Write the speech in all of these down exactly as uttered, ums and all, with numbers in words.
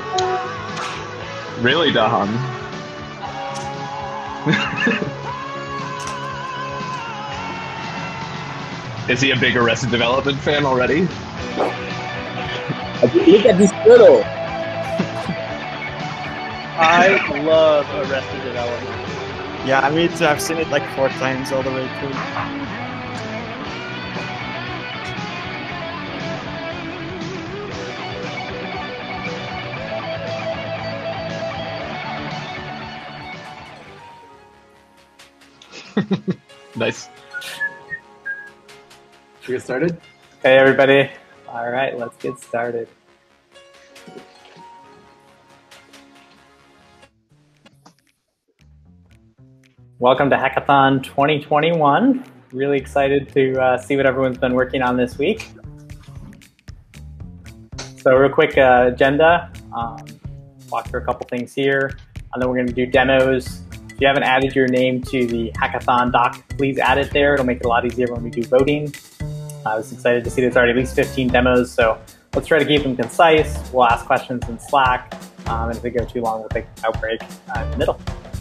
Really, Dahan? Is he a big Arrested Development fan already? Look at this turtle. I love Arrested Development. Yeah, me too. I've seen it like four times all the way through. Nice. Should we get started? Hey, everybody. All right, let's get started. Welcome to Hackathon twenty twenty-one. Really excited to uh, see what everyone's been working on this week. So real quick uh, agenda. Um, walk through a couple things here, and then we're going to do demos. If you haven't added your name to the Hackathon doc, please add it there. It'll make it a lot easier when we do voting. I was excited to see there's already at least fifteen demos, so let's try to keep them concise. We'll ask questions in Slack, um, and if they go too long, we'll take an outbreak uh, in the middle.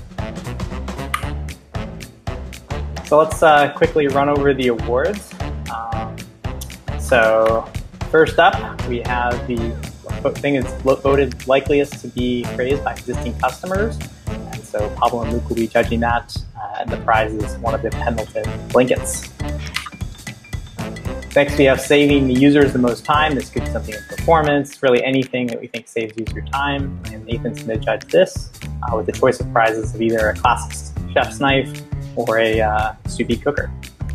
So let's uh, quickly run over the awards. Um, so first up, we have the thing that's voted likeliest to be praised by existing customers. And so Pablo and Luke will be judging that, uh, and the prize is one of the Pendleton blankets. Next, we have saving the users the most time. This could be something in performance, really anything that we think saves user time. And Nathan's going to judge this uh, with the choice of prizes of either a classic chef's knife or a uh, sous vide cooker.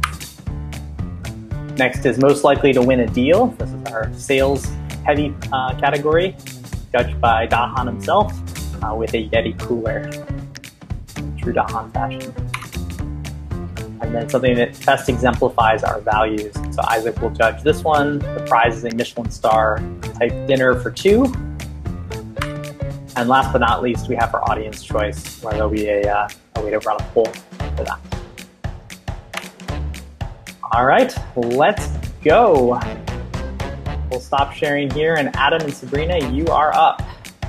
Next is most likely to win a deal. This is our sales heavy uh, category, judged by Dahan himself uh, with a Yeti cooler, true Dahan fashion. And then something that best exemplifies our values. So Isaac will judge this one. The prize is a Michelin star type dinner for two. And last but not least, we have our audience choice, where there'll be a, uh, a way to run a poll for that. All right, let's go. We'll stop sharing here, and Adam and Sabrina, you are up.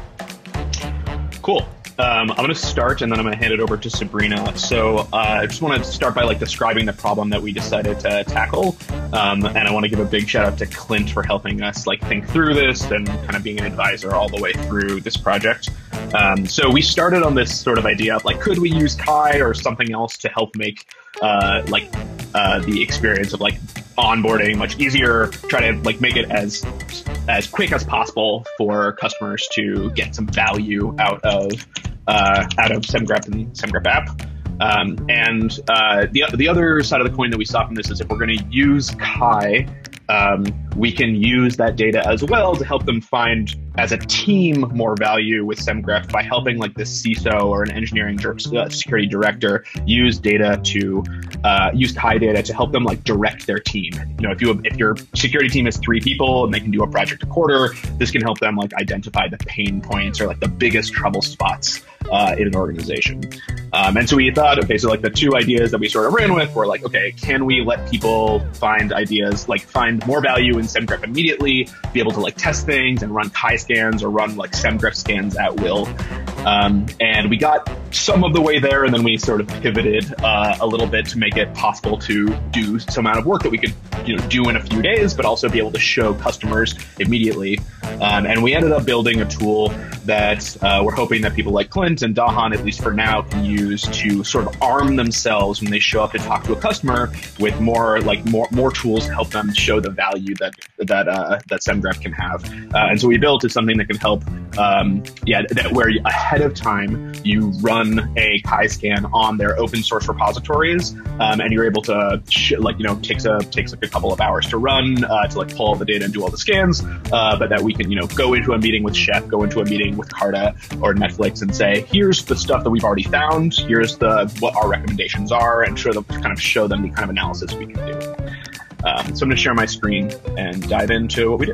Cool. Um, I'm going to start, and then I'm going to hand it over to Sabrina. So uh, I just want to start by like describing the problem that we decided to tackle, um, and I want to give a big shout out to Clint for helping us like think through this and kind of being an advisor all the way through this project. Um, so we started on this sort of idea of like, could we use Kai or something else to help make uh, like uh, the experience of like onboarding much easier, try to like make it as as quick as possible for customers to get some value out of uh, out of SemGraph and SemGraph app. Um, and uh, the the other side of the coin that we saw from this is if we're going to use Kai, um, we can use that data as well to help them find, as a team, more value with SemGraph by helping like the C I S O or an engineering uh, security director use data to uh, use Kai data to help them like direct their team. You know, if you if your security team is three people and they can do a project a quarter, this can help them like identify the pain points or like the biggest trouble spots uh, in an organization. Um, and so we thought, okay, so like the two ideas that we sort of ran with were like, okay, can we let people find ideas, like find more value in SemGraph immediately, be able to like test things and run Kai scans or run like SemGraph scans at will. Um, and we got some of the way there, and then we sort of pivoted uh, a little bit to make it possible to do some amount of work that we could, you know, do in a few days, but also be able to show customers immediately. Um, and we ended up building a tool that uh, we're hoping that people like Clint and Dahan, at least for now, can use to sort of arm themselves when they show up to talk to a customer with more like more more tools to help them show the value that that uh, that SemGraph can have. Uh, and so we built is something that can help, um, yeah, that where ahead of time you run a Kai scan on their open source repositories, um, and you're able to sh like you know takes a takes like a couple of hours to run uh, to like pull all the data and do all the scans, uh, but that we can you know go into a meeting with Chef, go into a meeting with Carta or Netflix and say, here's the stuff that we've already found, here's the what our recommendations are, and show them kind of show them the kind of analysis we can do. Um, so I'm going to share my screen and dive into what we did.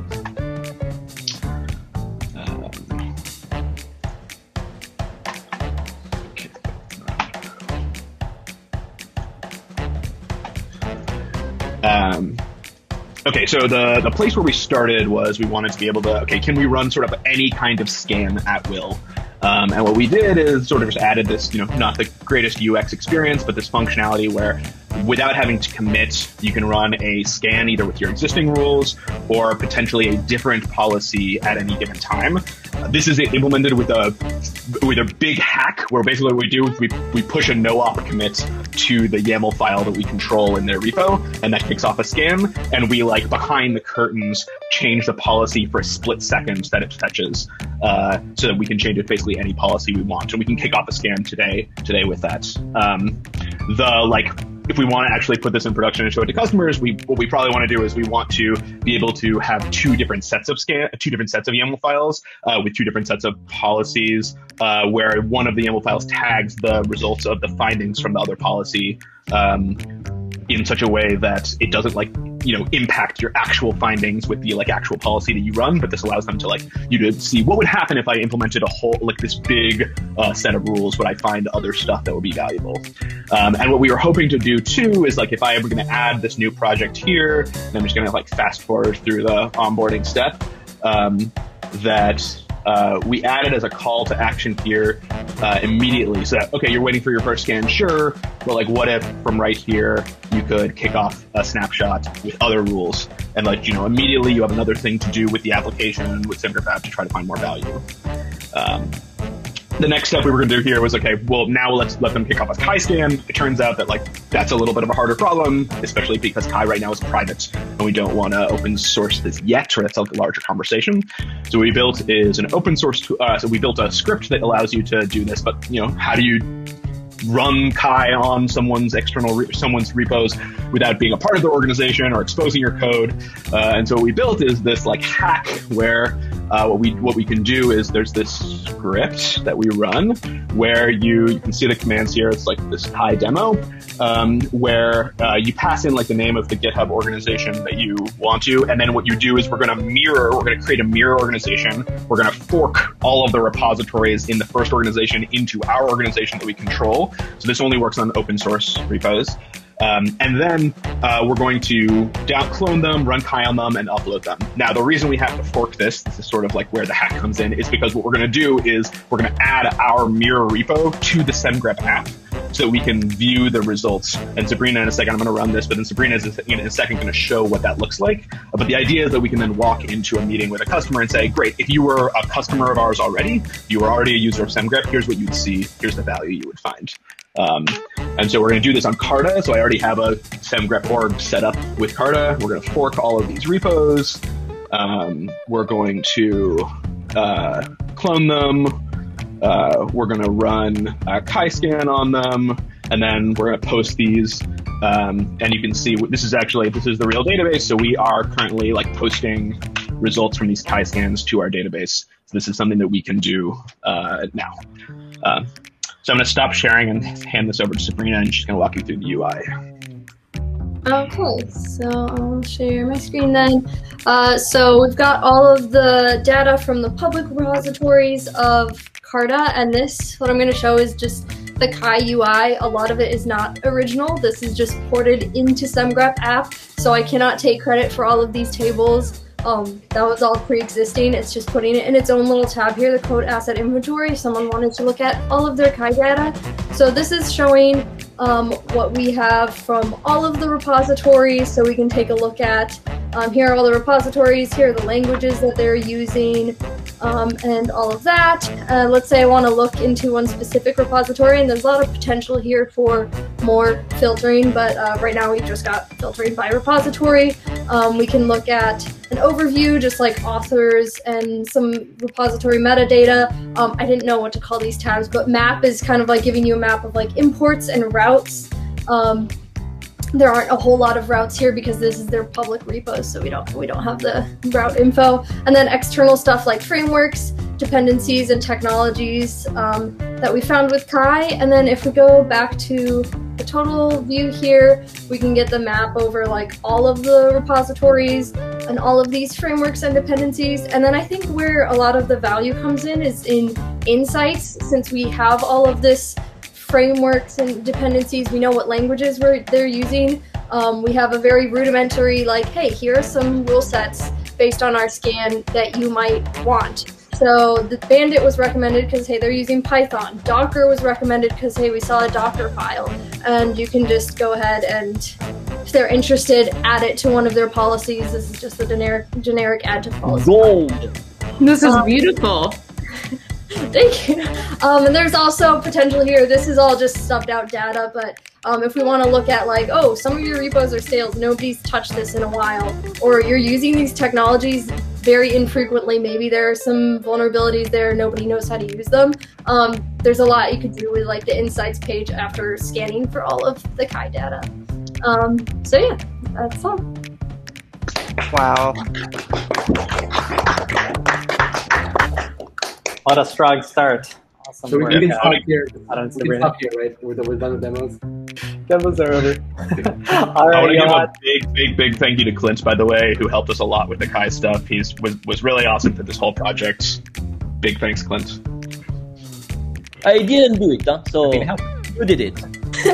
Um, Okay, so the, the place where we started was we wanted to be able to, okay, can we run sort of any kind of scan at will? Um, and what we did is sort of just added this, you know, not the greatest U X experience, but this functionality where without having to commit, you can run a scan either with your existing rules or potentially a different policy at any given time. Uh, this is implemented with a with a big hack where basically what we do is we, we push a no-op commit to the YAML file that we control in their repo, and that kicks off a scan, and we like behind the curtains change the policy for a split second that it fetches, uh, so that we can change it basically any policy we want, and we can kick off a scan today today with that. Um, the like. If we want to actually put this in production and show it to customers, we what we probably want to do is we want to be able to have two different sets of scan, two different sets of YAML files uh, with two different sets of policies, uh, where one of the YAML files tags the results of the findings from the other policy um, in such a way that it doesn't like you know impact your actual findings with the like actual policy that you run, but this allows them to like you to see what would happen if I implemented a whole like this big uh, set of rules. Would I find other stuff that would be valuable? Um, and what we were hoping to do too is like if I were going to add this new project here, and I'm just going to like fast forward through the onboarding step, um, that uh, we added as a call to action here uh, immediately. So that, okay, you're waiting for your first scan, sure, but like what if from right here you could kick off a snapshot with other rules, and like you know immediately you have another thing to do with the application with SimGraph app to try to find more value. Um, The next step we were going to do here was, okay, well, now let's let them kick off a Kai scan. It turns out that, like, that's a little bit of a harder problem, especially because Kai right now is private, and we don't want to open source this yet, or that's a larger conversation. So what we built is an open source, uh, so we built a script that allows you to do this, but, you know, how do you run Kai on someone's external, re someone's repos without being a part of the organization or exposing your code? Uh, and so what we built is this, like, hack where Uh, what we what we can do is there's this script that we run where you you can see the commands here. It's like this Kai demo um, where uh, you pass in like the name of the GitHub organization that you want to, and then what you do is we're going to mirror. We're going to create a mirror organization. We're going to fork all of the repositories in the first organization into our organization that we control. So this only works on open source repos. Um, and then uh, we're going to down clone them, run Kai on them, and upload them. Now, the reason we have to fork this, this is sort of like where the hack comes in, is because what we're going to do is we're going to add our mirror repo to the SimGraph app so that we can view the results. And Sabrina, in a second, I'm going to run this, but then Sabrina is in a second going to show what that looks like. But the idea is that we can then walk into a meeting with a customer and say, great, if you were a customer of ours already, you were already a user of SimGraph, here's what you'd see, here's the value you would find. Um, and so we're going to do this on Carta. So I already have a SimGraph org set up with Carta. We're going to fork all of these repos. Um, we're going to uh, clone them. Uh, we're going to run a Kai scan on them. And then we're going to post these. Um, and you can see this is actually, this is the real database. So we are currently like posting results from these Kai scans to our database. So this is something that we can do uh, now. Uh, So I'm going to stop sharing and hand this over to Sabrina, and she's going to walk you through the U I. Okay, so I'll share my screen then. Uh, so we've got all of the data from the public repositories of Carta, and this, what I'm going to show is just the Kai U I. A lot of it is not original. This is just ported into SimGraph app, so I cannot take credit for all of these tables. Um, that was all pre-existing. It's just putting it in its own little tab here, the code asset inventory. If someone wanted to look at all of their Kai data. So this is showing um, what we have from all of the repositories. So we can take a look at, um, here are all the repositories, here are the languages that they're using, um, and all of that. Uh, let's say I want to look into one specific repository, and there's a lot of potential here for more filtering, but uh, right now we just got filtering by repository. Um, we can look at an overview, just like authors and some repository metadata. Um, I didn't know what to call these tabs, but map is kind of like giving you a map of like imports and routes. Um, there aren't a whole lot of routes here because this is their public repos, so we don't we don't have the route info. And then external stuff like frameworks, dependencies, and technologies um, that we found with Kai. And then if we go back to the total view here, we can get the map over like all of the repositories and all of these frameworks and dependencies. And then I think where a lot of the value comes in is in insights. Since we have all of this frameworks and dependencies, we know what languages we're, they're using. um, we have a very rudimentary, like, hey, here are some rule sets based on our scan that you might want. So the Bandit was recommended because, hey, they're using Python. Docker was recommended because, hey, we saw a Docker file. And you can just go ahead and, if they're interested, add it to one of their policies. This is just a generic generic add to policy. Gold. This is Um, beautiful. Thank you. Um, and there's also potential here. This is all just stubbed out data, but um, if we want to look at like, oh, some of your repos are stale, nobody's touched this in a while, or you're using these technologies very infrequently, maybe there are some vulnerabilities there, nobody knows how to use them. Um, there's a lot you could do with like the insights page after scanning for all of the Kai data. Um, so yeah, that's all. Wow. What a strong start. Awesome So we work. can uh, stop here. Adam We can Sabrina. stop here, right? We're, we're done with demos. Demos are over. All I want right, to give Yohan. a big, big, big thank you to Clint, by the way, who helped us a lot with the Kai stuff. He's was, was really awesome for this whole project. Big thanks, Clint. I didn't do it, huh? So Happy to help. you did it.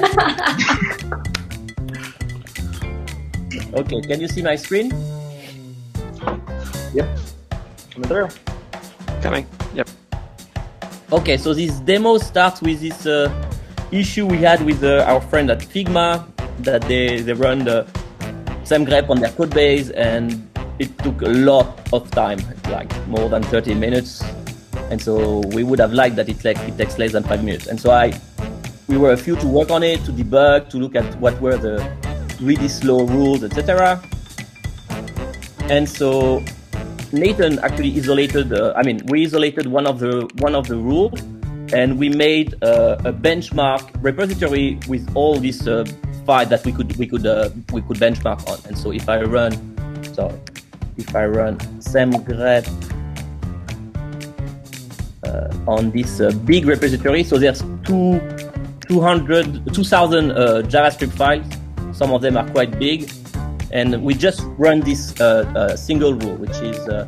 Okay, can you see my screen? Coming through. Coming. Yep. Okay, so this demo starts with this uh, issue we had with uh, our friend at Figma, that they, they run the same grep on their code base, and it took a lot of time, like more than thirty minutes. And so we would have liked that it, like, it takes less than five minutes. And so I, we were a few to work on it, to debug, to look at what were the really slow rules, et cetera. And so Nathan actually isolated. Uh, I mean, we isolated one of the one of the rules, and we made uh, a benchmark repository with all these uh, files that we could we could uh, we could benchmark on. And so if I run, sorry, if I run samgrep uh, on this uh, big repository, so there's two two hundred two thousand uh, JavaScript files. Some of them are quite big. And we just run this uh, uh, single rule, which is uh,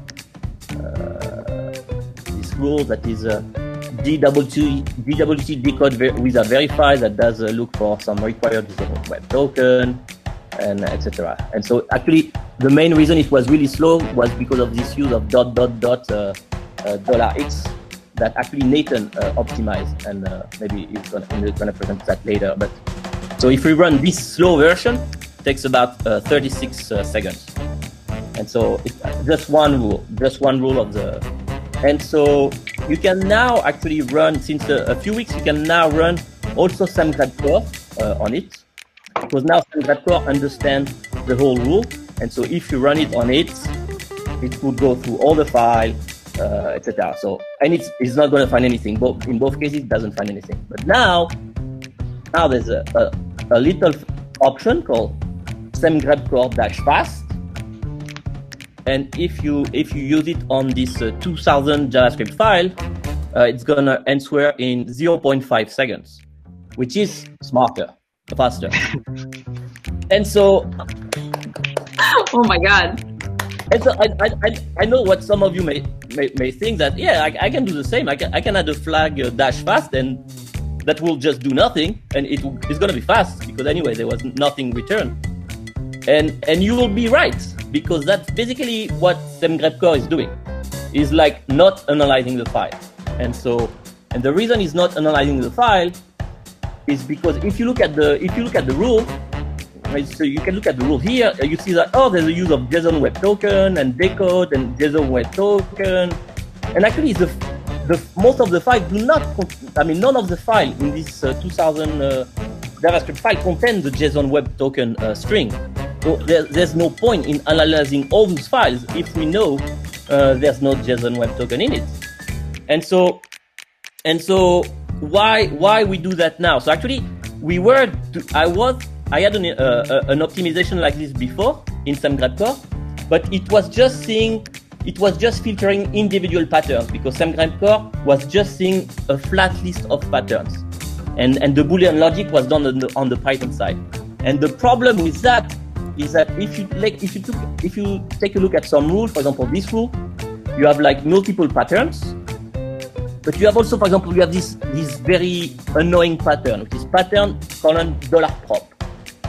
uh, this rule that is uh, D W T decode ver wizard verify that does uh, look for some required web token and et cetera. And so actually, the main reason it was really slow was because of this use of dot dot dot uh, uh, dollar x that actually Nathan uh, optimized, and uh, maybe he's gonna, he's gonna present that later. But so if we run this slow version, takes about uh, thirty-six uh, seconds, and so it's just one rule, just one rule of the. And so you can now actually run, since a, a few weeks, you can now run also samgrep core uh, on it, because now samgrep core understands the whole rule, and so if you run it on it, it will go through all the file, uh, et cetera. So and it's it's not going to find anything. Both in both cases, it doesn't find anything. But now, now there's a a, a little option called samgrep core dash fast, and if you if you use it on this uh, two thousand JavaScript file, uh, it's gonna answer in zero point five seconds, which is smarter, faster. And so, Oh my god. and so I, I, I know what some of you may may, may think, that yeah, I, I can do the same. I can I can add a flag uh, dash fast, and that will just do nothing, and it it's gonna be fast because anyway there was nothing returned. And and you will be right, because that's basically what samgrep core is doing. Is like not analyzing the file. And so and the reason it's not analyzing the file is because if you look at the if you look at the rule, right, so you can look at the rule here, you see that oh there's a use of JSON web token and decode and JSON web token, and actually the the most of the files do not I mean none of the file in this uh, two thousand uh, JavaScript file contain the JSON web token uh, string. So there, there's no point in analyzing all those files if we know uh, there's no JSON web token in it. And so, and so why why we do that now? So actually, we were I was I had an uh, an optimization like this before in samgrep core, but it was just seeing it was just filtering individual patterns, because samgrep core was just seeing a flat list of patterns, and and the Boolean logic was done on the, on the Python side. And the problem with that is that if you like, if you took, if you take a look at some rules, for example, this rule, you have like multiple patterns, but you have also, for example, you have this this very annoying pattern, which is pattern colon dollar prop.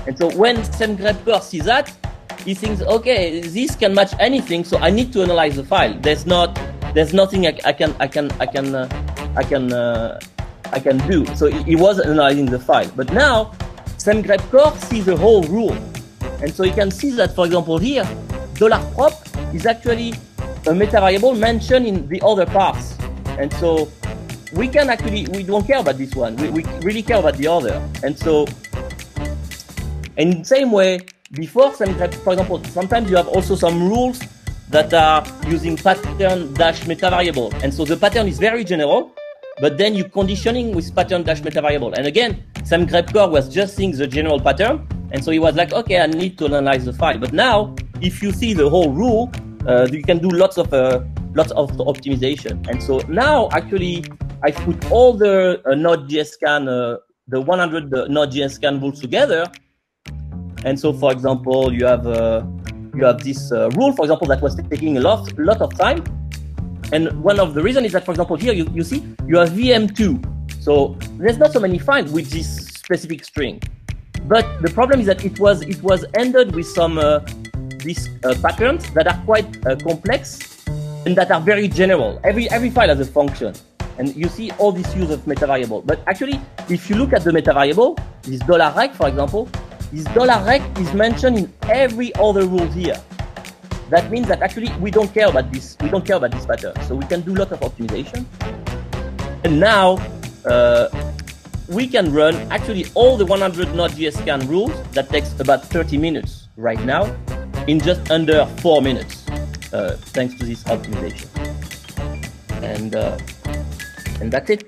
And so when SameGrepper sees that, he thinks, okay, this can match anything, so I need to analyze the file. There's not, there's nothing I, I can, I can, I can, uh, I can, uh, I can do. So he was analyzing the file. But now, SameGrepper sees the whole rule, and so you can see that, for example, here, dollar prop is actually a meta variable mentioned in the other parts, and so we can actually we don't care about this one. We we really care about the other, and so in the same way, before SameGrepper, for example, sometimes you have also some rules that are using pattern dash meta variable, and so the pattern is very general. But then you're conditioning with pattern dash meta variable. And again, SameGrepper was just seeing the general pattern. And so he was like, okay, I need to analyze the file. But now, if you see the whole rule, uh, you can do lots of uh, lots of optimization. And so now, actually, I put all the uh, Node.js scan, uh, the one hundred uh, Node.js scan rules together. And so, for example, you have uh, you have this uh, rule, for example, that was taking a lot, lot of time. And one of the reasons is that, for example, here you, you see you have V M two. So there's not so many files with this specific string. But the problem is that it was it was ended with some uh, these uh, patterns that are quite uh, complex and that are very general. Every every file has a function, and you see all this use of meta variable. But actually, if you look at the meta variable, this $rec, for example, this $rec is mentioned in every other rule here. That means that actually we don't care about this. We don't care about this pattern, so we can do a lot of optimization. And now uh, we can run actually all the one hundred Node.js scan rules that takes about thirty minutes right now in just under four minutes, uh, thanks to this optimization. And uh, and that's it.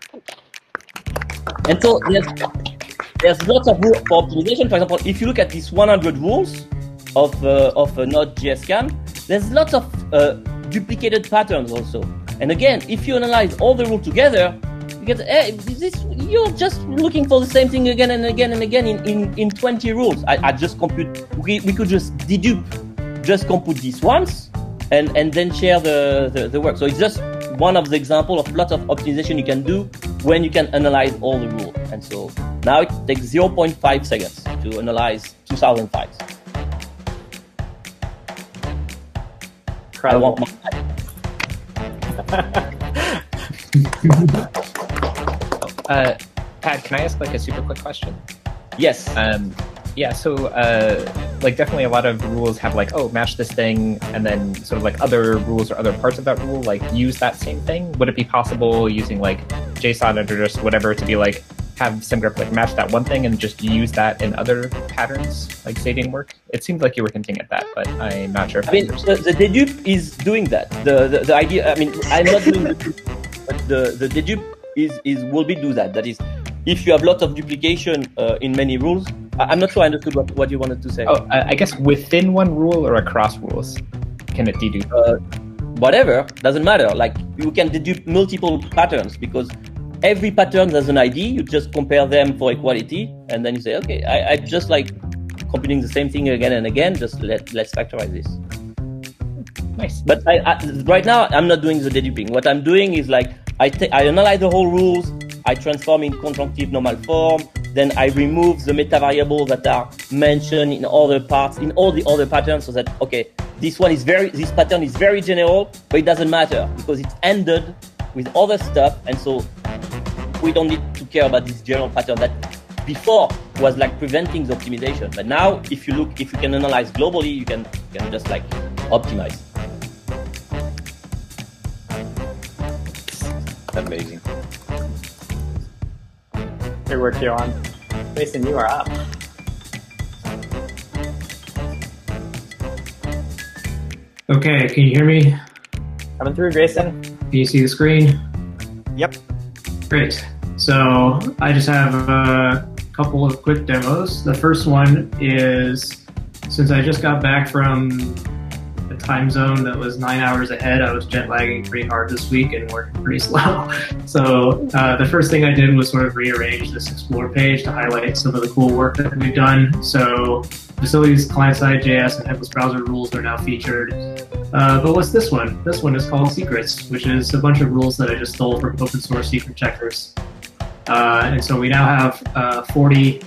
And so there's there's lots of rules for optimization. For example, if you look at these one hundred rules of uh, of a Node.js scan, there's lots of uh, duplicated patterns also. And again, if you analyze all the rules together, you get, hey, this, you're just looking for the same thing again and again and again in, in, in twenty rules. I, I just compute, we, we could just dedupe, just compute this once and, and then share the, the, the work. So it's just one of the examples of lots of optimization you can do when you can analyze all the rules. And so now it takes zero point five seconds to analyze two thousand files. I want my uh, Pat, can I ask like a super quick question? Yes. Um, yeah. So, uh, like, definitely a lot of rules have like, oh, match this thing, and then sort of like other rules or other parts of that rule like use that same thing. Would it be possible using like JSON or just whatever to be like have SameGrepper like match that one thing and just use that in other patterns like staging work? It seems like you were hinting at that, but I'm not sure if I mean, the, the dedupe is doing that. The, the the idea, I mean, I'm not doing the but the, the dedupe is, is will be do that. That is, if you have lots of duplication uh, in many rules, I, I'm not sure I understood what, what you wanted to say. Oh, I guess within one rule or across rules, can it dedupe? Uh, whatever, doesn't matter. Like, you can dedupe multiple patterns because every pattern has an I D. You just compare them for equality, and then you say, okay, I, I just like computing the same thing again and again. Just let let's factorize this. Nice. But I, I, right now, I'm not doing the deduping. What I'm doing is like I I analyze the whole rules. I transform in conjunctive normal form. Then I remove the meta variables that are mentioned in other parts, in all the other patterns, so that okay, this one is very, this pattern is very general, but it doesn't matter because it's ended with other stuff, and so we don't need to care about this general pattern that before was like preventing the optimization. But now, if you look, if you can analyze globally, you can you can just like optimize. Amazing. Good work, Johan. Mason, you are up. Okay, can you hear me? Coming through, Grayson. Can you see the screen? Yep. Great. So I just have a couple of quick demos. The first one is, since I just got back from a time zone that was nine hours ahead, I was jet lagging pretty hard this week and working pretty slow. So uh, the first thing I did was sort of rearrange this Explore page to highlight some of the cool work that we've done. So facilities, client-side J S, and headless browser rules are now featured. Uh, but what's this one? This one is called Secrets, which is a bunch of rules that I just stole from open source secret checkers. Uh, and so we now have uh, forty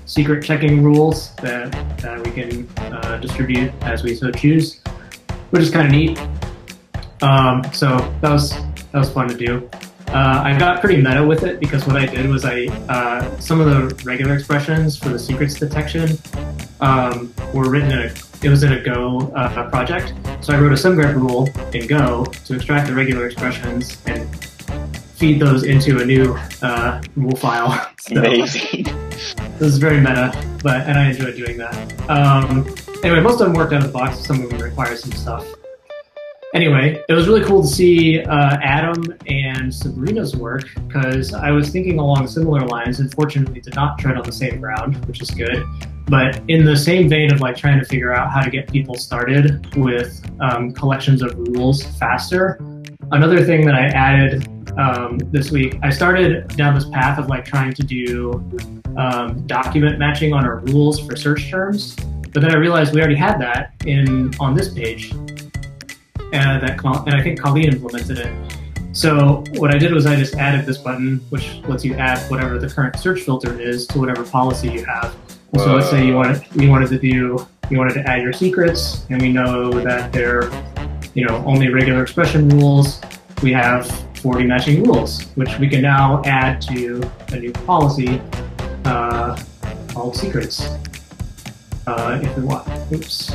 secret checking rules that, that we can uh, distribute as we so choose, which is kind of neat. Um, so that was that was fun to do. Uh, I got pretty meta with it because what I did was I uh, some of the regular expressions for the secrets detection um, were written in a it was in a Go uh, project. So I wrote a subgrep rule in Go to extract the regular expressions and feed those into a new uh, rule file. So, Amazing. This is very meta, but and I enjoyed doing that. Um, anyway, most of them worked out of the box. Some of them require some stuff. Anyway, it was really cool to see uh, Adam and Sabrina's work because I was thinking along similar lines and fortunately did not tread on the same ground, which is good. But in the same vein of like trying to figure out how to get people started with um, collections of rules faster, another thing that I added um, this week, I started down this path of like trying to do um, document matching on our rules for search terms, but then I realized we already had that in on this page. And that and I think Colleen implemented it. So what I did was I just added this button, which lets you add whatever the current search filter is to whatever policy you have. And so let's say you wanted you wanted to do you wanted to add your secrets, and we know that they're you know only regular expression rules. We have forty matching rules, which we can now add to a new policy uh, called secrets. Uh, if we want, oops,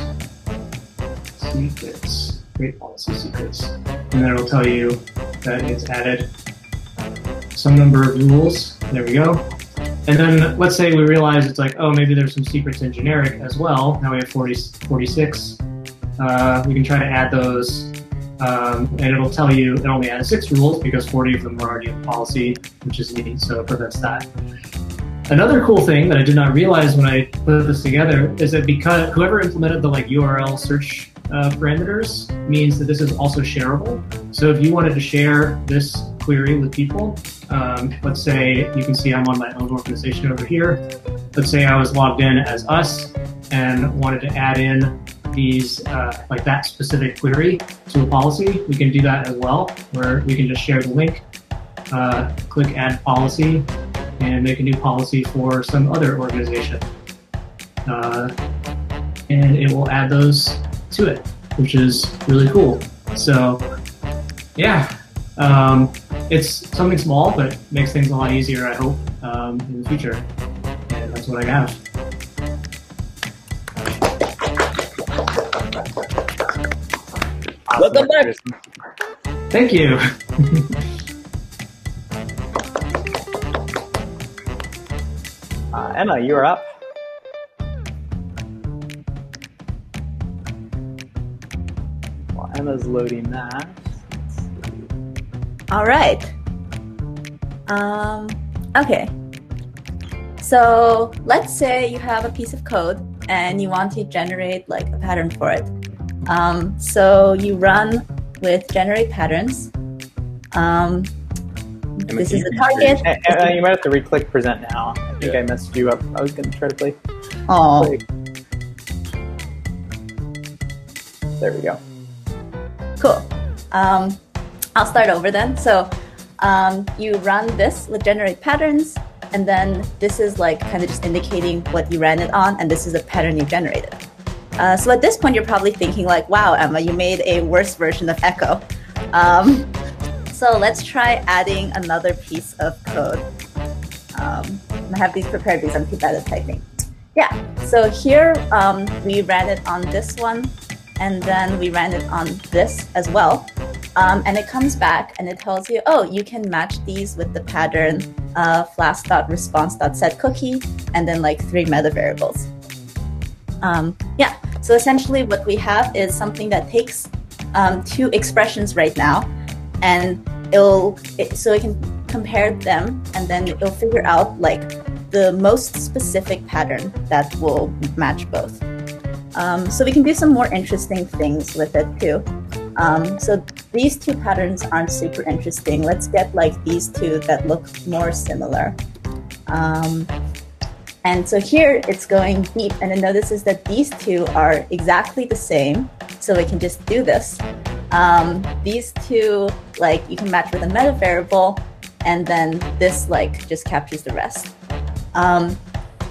secrets. Create policy secrets, and then it'll tell you that it's added some number of rules. There we go. And then let's say we realize it's like, oh, maybe there's some secrets in generic as well. Now we have forty, forty-six. Uh, we can try to add those, um, and it'll tell you it only adds six rules because forty of them are already in policy, which is neat. So it prevents that. Another cool thing that I did not realize when I put this together is that because whoever implemented the like U R L search uh, parameters means that this is also shareable. So if you wanted to share this query with people, um, let's say you can see I'm on my own organization over here. Let's say I was logged in as us and wanted to add in these uh, like that specific query to a policy. We can do that as well, where we can just share the link, uh, click add policy, and make a new policy for some other organization. Uh, and it will add those to it, which is really cool. So yeah, um, it's something small, but makes things a lot easier, I hope, um, in the future. And that's what I have. Welcome back. Thank you. Uh, Emma, you're up. While Emma's loading that. All right. Um, okay. So let's say you have a piece of code and you want to generate like a pattern for it. Um, so you run with generate patterns. Um, this is the target. And, and you might have to re-click present now. I think yeah. I messed you up. I was going to try to play. Oh. Play. There we go. Cool. Um, I'll start over then. So um, you run this with generate patterns, and then this is like kind of just indicating what you ran it on, and this is a pattern you generated. Uh, so at this point, you're probably thinking like, wow, Emma, you made a worse version of Echo. Um, so let's try adding another piece of code. Um, I have these prepared because I'm too bad at typing. Yeah, so here um, we ran it on this one, and then we ran it on this as well. Um, and it comes back and it tells you, oh, you can match these with the pattern uh, flask.response.setCookie, and then like three meta variables. Um, yeah, so essentially what we have is something that takes um, two expressions right now, and it'll it, so it can compare them, and then it'll figure out like the most specific pattern that will match both. Um, so we can do some more interesting things with it too. Um, so these two patterns aren't super interesting. Let's get like these two that look more similar. Um, and so here it's going deep, and it notices that these two are exactly the same. So we can just do this. Um, these two, like you can match with a meta variable, and then this like just captures the rest. Um,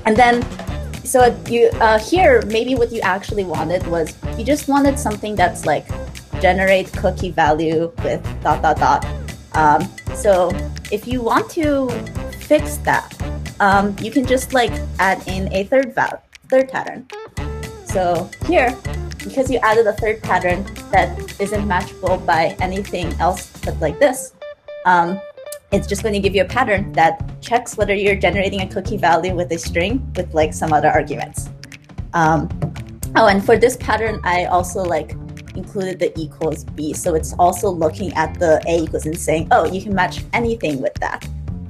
and then, so you uh, here, maybe what you actually wanted was you just wanted something that's like generate cookie value with dot dot dot. Um, so if you want to fix that, um, you can just like add in a third val third pattern. So here, because you added a third pattern that isn't matchable by anything else but like this, um, it's just going to give you a pattern that checks whether you're generating a cookie value with a string with like some other arguments. Um, oh, and for this pattern, I also like included the equals b, so it's also looking at the a equals and saying, oh, you can match anything with that.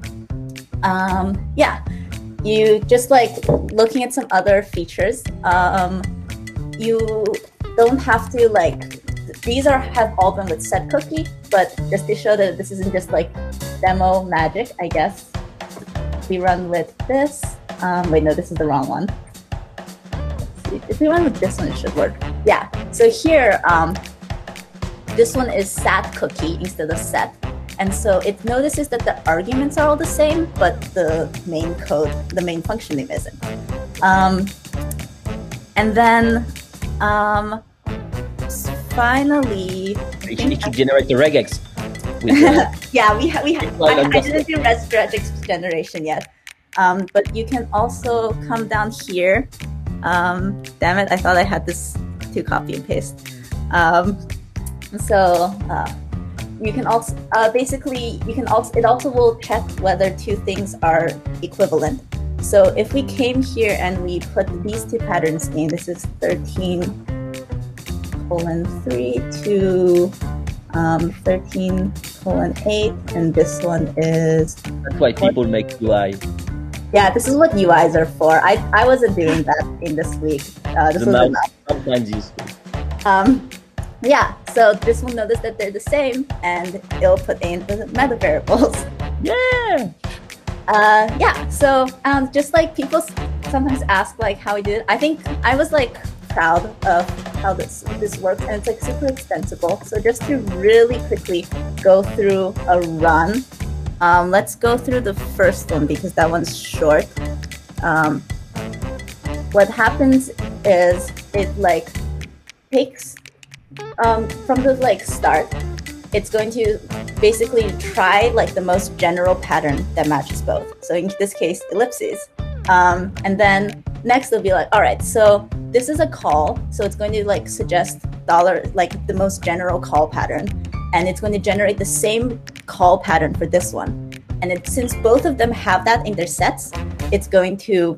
Um, yeah, you just like looking at some other features. Um, you don't have to like, these are have all been with set cookie, but just to show that this isn't just like demo magic, I guess we run with this. Um, wait, no, this is the wrong one. Let's see. If we run with this one, it should work. Yeah. So here, um, this one is sat cookie instead of set, and so it notices that the arguments are all the same, but the main code, the main function name isn't. Um, and then, um, finally, it should, it should generate the regex. With, uh, yeah, we ha we ha I, I didn't do regex generation yet, um, but you can also come down here. Um, damn it, I thought I had this to copy and paste. Um, so uh, you can also uh, basically you can also it also will check whether two things are equivalent. So if we came here and we put these two patterns in, this is thirteen colon three to um, thirteen colon eight, and this one is. That's why people make U I. Yeah, this is what U Is are for. I I wasn't doing that in this week. Uh, this the was mouse, sometimes useful. Um, yeah, so this will notice that they're the same, and it'll put in the meta variables. Yeah. Uh, yeah. So um, just like people sometimes ask like how we did it, I think I was like proud of how this this works, and it's like super extensible. So just to really quickly go through a run, um, let's go through the first one because that one's short. Um, what happens is it like takes um, from the like start, it's going to basically try like the most general pattern that matches both. So in this case, ellipses. Um, and then next it'll be like, all right, so this is a call. So it's going to like suggest dollar, like the most general call pattern. And it's going to generate the same call pattern for this one. And it, since both of them have that in their sets, it's going to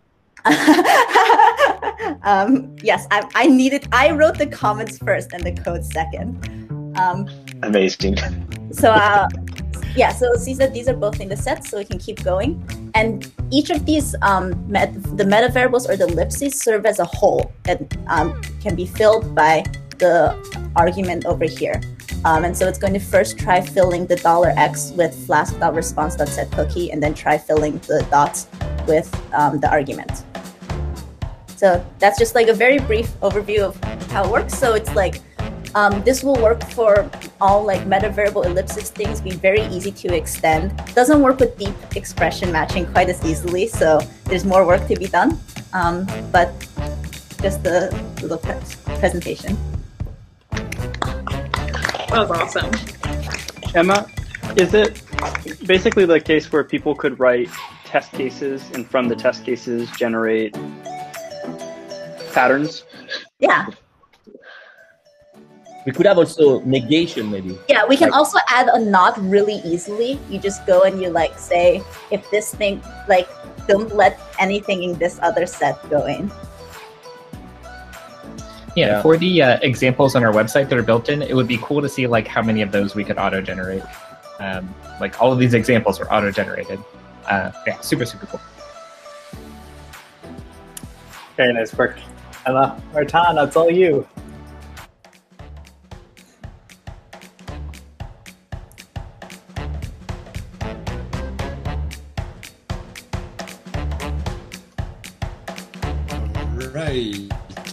um, yes, I, I needed, I wrote the comments first and the code second. Um, Amazing. So, uh, yeah, so it sees that these are both in the set, so we can keep going. And each of these, um, met, the meta variables or the ellipses serve as a hole that um, can be filled by the argument over here. Um, and so it's going to first try filling the dollar $x with flask.response.setCookie, and then try filling the dots with um, the argument. So that's just like a very brief overview of how it works. So it's like, um, this will work for all like meta variable ellipsis things, be very easy to extend. Doesn't work with deep expression matching quite as easily, so there's more work to be done. Um, but just a little pre presentation. That was awesome. Emma, is it basically the case where people could write test cases and from the test cases generate patterns? Yeah. We could have also negation, maybe. Yeah, we can like, also add a not really easily. You just go and you like say, if this thing, like, don't let anything in this other set go in. Yeah, Yeah. for the uh, examples on our website that are built in, it would be cool to see like how many of those we could auto-generate. Um, like all of these examples are auto-generated. Uh, yeah, super, super cool. Very nice work. Emma, Martin, that's all you. Right.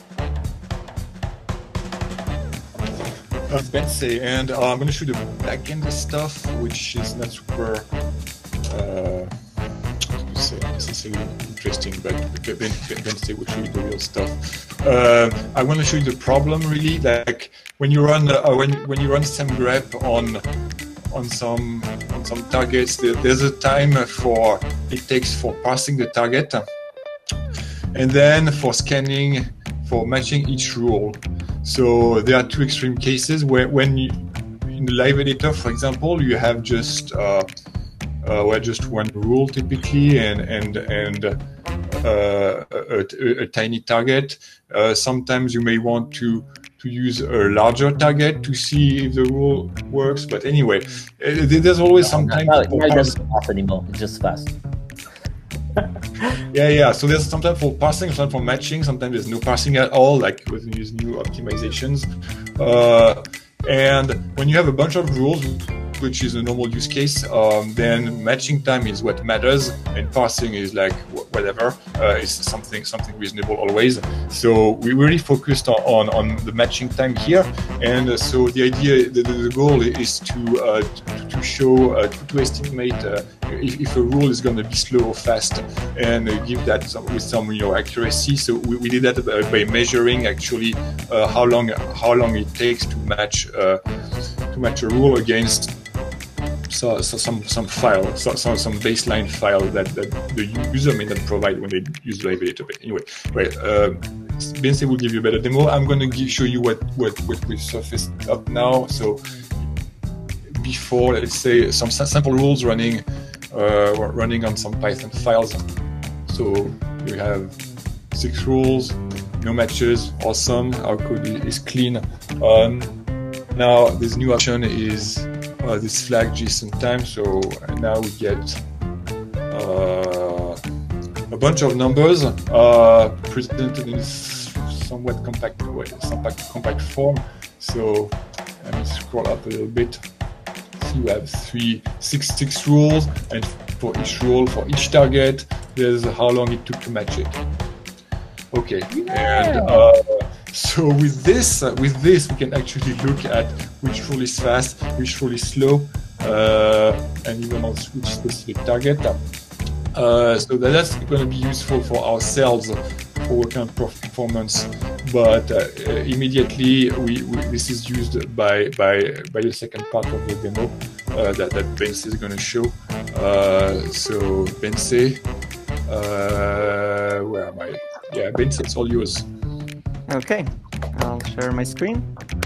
Uh, Betsy, and uh, I'm going to show the backend stuff, which is not super. Uh, how do you say? necessarily interesting, but Wednesday will show you the real stuff. Uh, I want to show you the problem really. Like when you run uh, when when you run SemGrep on on some on some targets, there, there's a time for it takes for parsing the target, and then for scanning, for matching each rule. So there are two extreme cases where when you, in the live editor, for example, you have just uh, uh, well, just one rule typically, and and and uh, a, a, a tiny target. Uh, sometimes you may want to to use a larger target to see if the rule works. But anyway, uh, there's always some time. No, no, it doesn't pass anymore. It's just fast. Yeah, yeah. So there's sometimes for parsing, sometimes for matching. Sometimes there's no parsing at all, like with these new optimizations. Uh, and when you have a bunch of rules, which is a normal use case, um, then matching time is what matters, and parsing is like whatever. Uh, it's something something reasonable always. So we really focused on on, on the matching time here, and uh, so the idea, the, the goal is to uh, to, to show uh, to, to estimate uh, if, if a rule is going to be slow or fast, and uh, give that some, with some you know accuracy. So we, we did that by, by measuring actually uh, how long how long it takes to match uh, to match a rule against. So, so some some file, so, so some baseline file that, that the user may not provide when they use the live editor. But anyway, right, uh, Wednesday will give you a better demo. I'm going to show you what what what we've surfaced up now. So before, let's say some sample rules running uh, running on some Python files. So you have six rules, no matches, awesome. Our code is clean. Um, now this new option is. Uh, this flag JSON time, so now we get uh, a bunch of numbers uh, presented in somewhat compact way, compact, compact form. So let me scroll up a little bit. So you have three, six, six rules, and for each rule, for each target, there's how long it took to match it. Okay, yeah. and uh, so with this, uh, with this, we can actually look at which rule is fast, which rule is slow, uh, and even on which specific target. Uh, so that's going to be useful for ourselves for working on performance. But uh, immediately, we, we this is used by by by the second part of the demo uh, that that Bense is going to show. Uh, so Bense, uh, where am I? Yeah, Bense, it's all yours. Okay, I'll share my screen.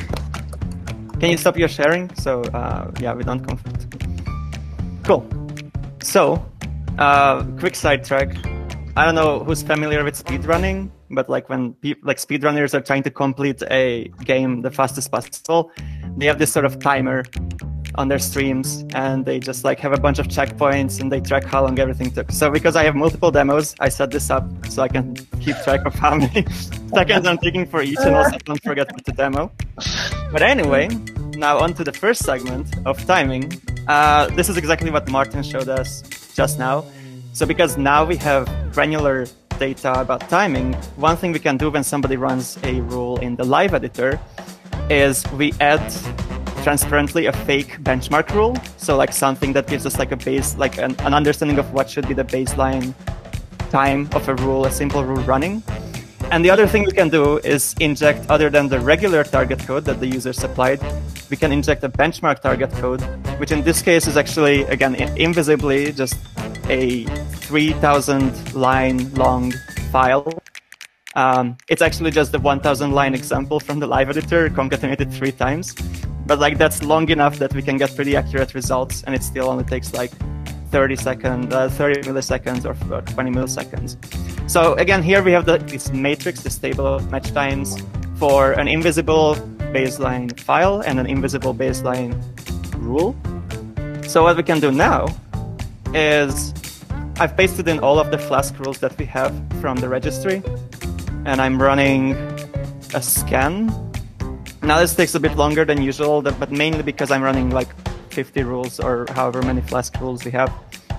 Can you stop your sharing? So uh, yeah, we don't conflict. Cool. So, uh, quick sidetrack. I don't know who's familiar with speedrunning, but like when people, like speedrunners are trying to complete a game the fastest possible, they have this sort of timer on their streams, and they just like have a bunch of checkpoints and they track how long everything took. So because I have multiple demos, I set this up so I can keep track of how many seconds I'm taking for each, and also don't forget the demo. But anyway, now on to the first segment of timing. Uh, this is exactly what Martin showed us just now. So because now we have granular data about timing, one thing we can do when somebody runs a rule in the live editor is we add transparently a fake benchmark rule. So like something that gives us like a base, like an, an understanding of what should be the baseline time of a rule, a simple rule running. And the other thing we can do is inject, other than the regular target code that the user supplied, we can inject a benchmark target code, which in this case is actually, again, invisibly just a three thousand line long file. Um, it's actually just the one thousand line example from the live editor concatenated three times. But like that's long enough that we can get pretty accurate results, and it still only takes like thirty seconds, uh, thirty milliseconds or, or twenty milliseconds. So again, here we have the, this matrix, this table of match times for an invisible baseline file and an invisible baseline rule. So what we can do now is I've pasted in all of the Flask rules that we have from the registry, and I'm running a scan. Now this takes a bit longer than usual, but mainly because I'm running like fifty rules or however many Flask rules we have.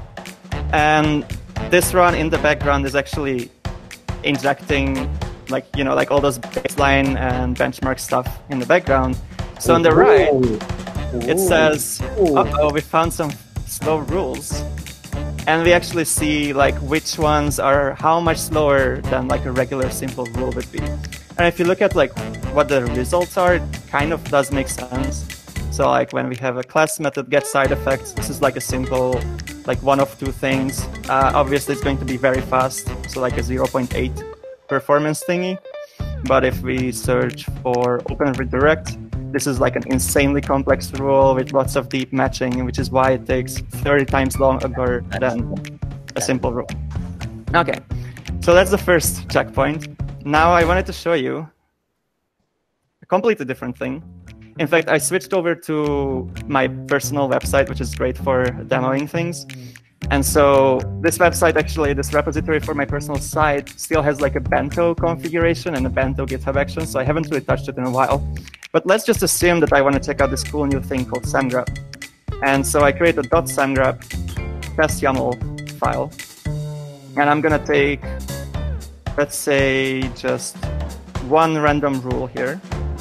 And this run in the background is actually injecting like, you know, like all those baseline and benchmark stuff in the background. So on the right, it says, uh-oh, we found some slow rules. and we actually see like which ones are how much slower than like a regular simple rule would be. And if you look at like what the results are, it kind of does make sense. So like when we have a class method get side effects, this is like a simple, like one of two things. Uh, obviously it's going to be very fast, so like a zero point eight performance thingy. But if we search for open redirect, this is like an insanely complex rule with lots of deep matching, which is why it takes thirty times longer than a simple rule. Okay, so that's the first checkpoint. Now I wanted to show you a completely different thing. In fact, I switched over to my personal website, which is great for demoing things. And so this website, actually, this repository for my personal site still has like a bento configuration and a bento GitHub action, so I haven't really touched it in a while. But let's just assume that I want to check out this cool new thing called samgrep. And so I create a .samgrep test YAML file. And I'm going to take, let's say, just one random rule here.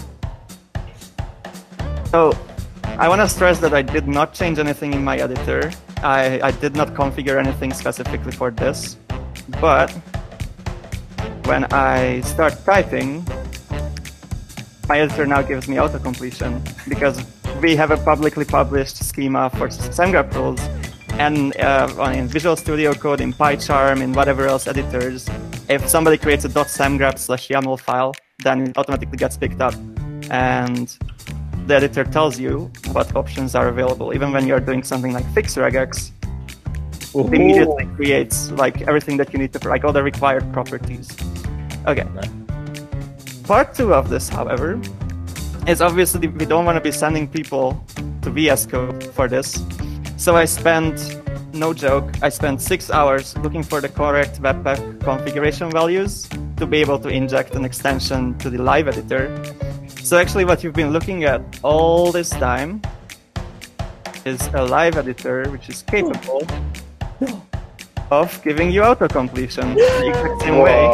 So I want to stress that I did not change anything in my editor. I, I did not configure anything specifically for this. But when I start typing, my editor now gives me autocompletion because we have a publicly published schema for samgrep rules. And uh, in Visual Studio Code, in PyCharm, in whatever else editors, if somebody creates a .samgrep slash YAML file, then it automatically gets picked up. And the editor tells you what options are available. Even when you're doing something like fix regex, it immediately creates like everything that you need to, like all the required properties. Okay. Part two of this, however, is obviously we don't want to be sending people to V S Code for this. So I spent, no joke, I spent six hours looking for the correct Webpack configuration values to be able to inject an extension to the live editor. So actually what you've been looking at all this time is a live editor which is capable of giving you autocompletion the exact same way.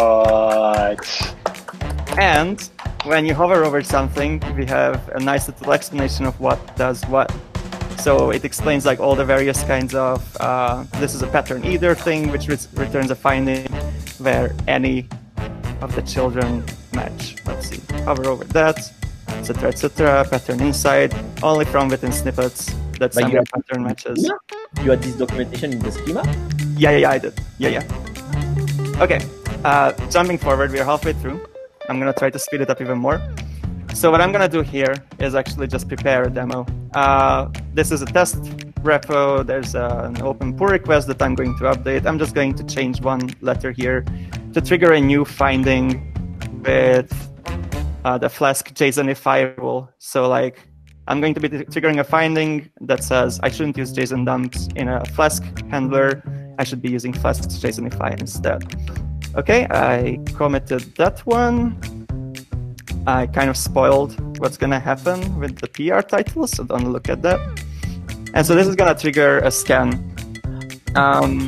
And when you hover over something, we have a nice little explanation of what does what. So it explains like all the various kinds of, uh, this is a pattern either thing, which re returns a finding where any of the children match. Let's see, hover over that, et cetera, et cetera. Pattern inside, only from within snippets that some pattern matches. You had this documentation in the schema? Yeah, yeah, yeah, I did. Yeah, yeah. Okay, uh, jumping forward, we are halfway through. I'm gonna try to speed it up even more. So what I'm gonna do here is actually just prepare a demo. Uh, this is a test repo. There's uh, an open pull request that I'm going to update. I'm just going to change one letter here to trigger a new finding with uh, the Flask JSONify rule. So like, I'm going to be triggering a finding that says I shouldn't use JSON dumps in a Flask handler. I should be using Flask JSONify instead. Okay, I committed that one. I kind of spoiled what's going to happen with the P R title, so don't look at that. And so this is going to trigger a scan. Um,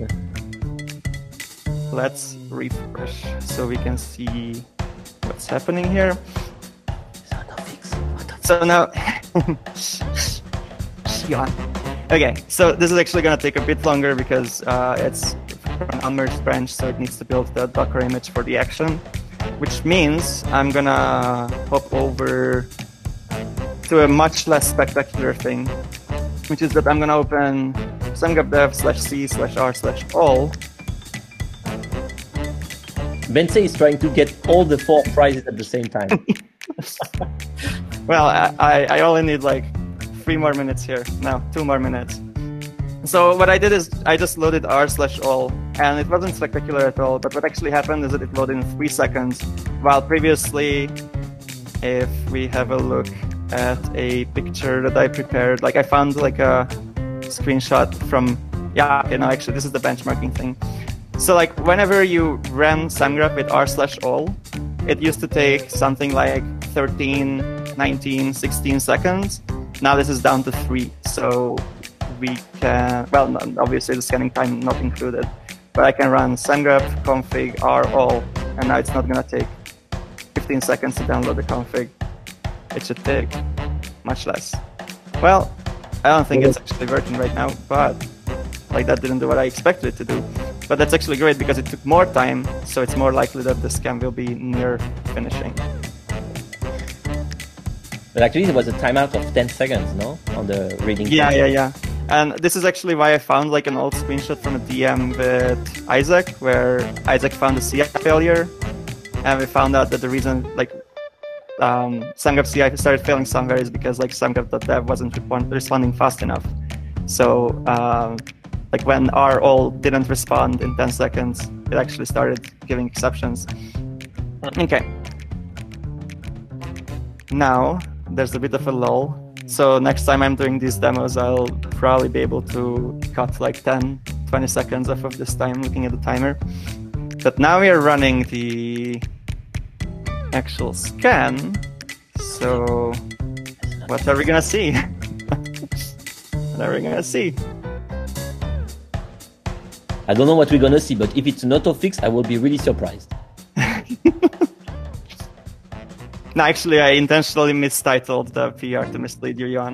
let's refresh so we can see what's happening here. So now, okay, so this is actually going to take a bit longer because uh, it's an unmerged branch, so it needs to build the Docker image for the action. Which means I'm gonna hop over to a much less spectacular thing, which is that I'm gonna open samgrep dev slash c slash r slash all. Bence is trying to get all the four prizes at the same time. Well, I, I only need like three more minutes here. No, two more minutes. So what I did is I just loaded r slash all, and it wasn't spectacular at all, but what actually happened is that it loaded in three seconds, while previously, if we have a look at a picture that I prepared, like I found like a screenshot from, yeah, okay, no, actually this is the benchmarking thing. So like whenever you ran samgrep with r slash all, it used to take something like thirteen, nineteen, sixteen seconds. Now this is down to three, so we can, well, obviously the scanning time not included, but I can run samgrep config r all, and now it's not going to take fifteen seconds to download the config. It should take much less. Well, I don't think it's actually working right now, but like that didn't do what I expected it to do. But that's actually great because it took more time, so it's more likely that the scam will be near finishing. But actually, there was a timeout of ten seconds, no, on the reading. Yeah, function. yeah, yeah. And this is actually why I found like an old screenshot from a D M with Isaac, where Isaac found a C I failure, and we found out that the reason like um, SamGraph C I started failing somewhere is because like SamGraph.dev wasn't responding fast enough. So um, like when R all didn't respond in ten seconds, it actually started giving exceptions. Okay. Now there's a bit of a lull. So next time I'm doing these demos, I'll probably be able to cut like ten, twenty seconds off of this time looking at the timer. But now we are running the actual scan. So what are we gonna see? What are we gonna see? I don't know what we're gonna see, but if it's an auto-fix, I will be really surprised. No, actually, I intentionally mistitled the P R to mislead you, Johan.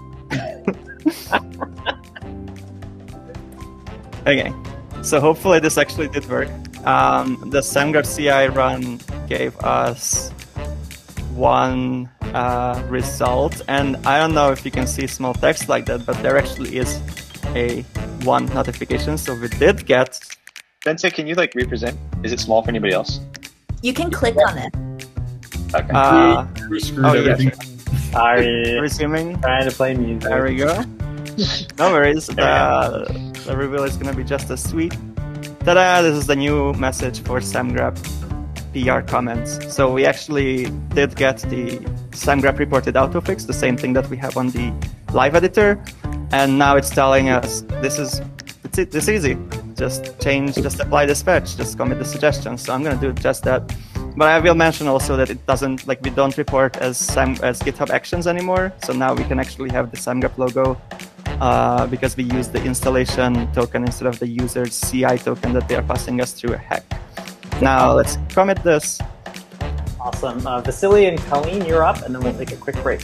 Okay, so hopefully this actually did work. Um, the SamGraph C I run gave us one uh, result, and I don't know if you can see small text like that, but there actually is a one notification, so we did get... Bensei, can you like represent? Is it small for anybody else? You can click on it. Okay. Uh, We screwed oh, yeah. everything. Sorry. Resuming. Trying to play music. There we go. No worries. The, the reveal is going to be just as sweet. Ta-da! This is the new message for SamGraph P R comments. So we actually did get the SamGraph reported autofix, the same thing that we have on the live editor. And now it's telling us this is it's it, this easy. Just change, just apply this patch, just commit the suggestions. So I'm going to do just that. But I will mention also that it doesn't, like, we don't report as Sam, as GitHub Actions anymore. So now we can actually have the SamGraph logo uh, because we use the installation token instead of the user's C I token that they are passing us through a hack. Now let's commit this. Awesome. Uh, Vasily and Colleen, you're up, and then we'll take a quick break.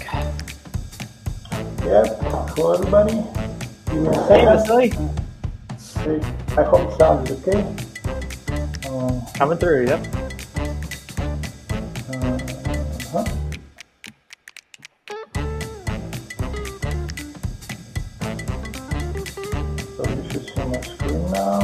Yep. Hello, everybody. Give me a Hey, second. Vasily. Okay. I hope it sounds okay. Uh, Coming through, yep. Uh-huh. So you should see my screen now.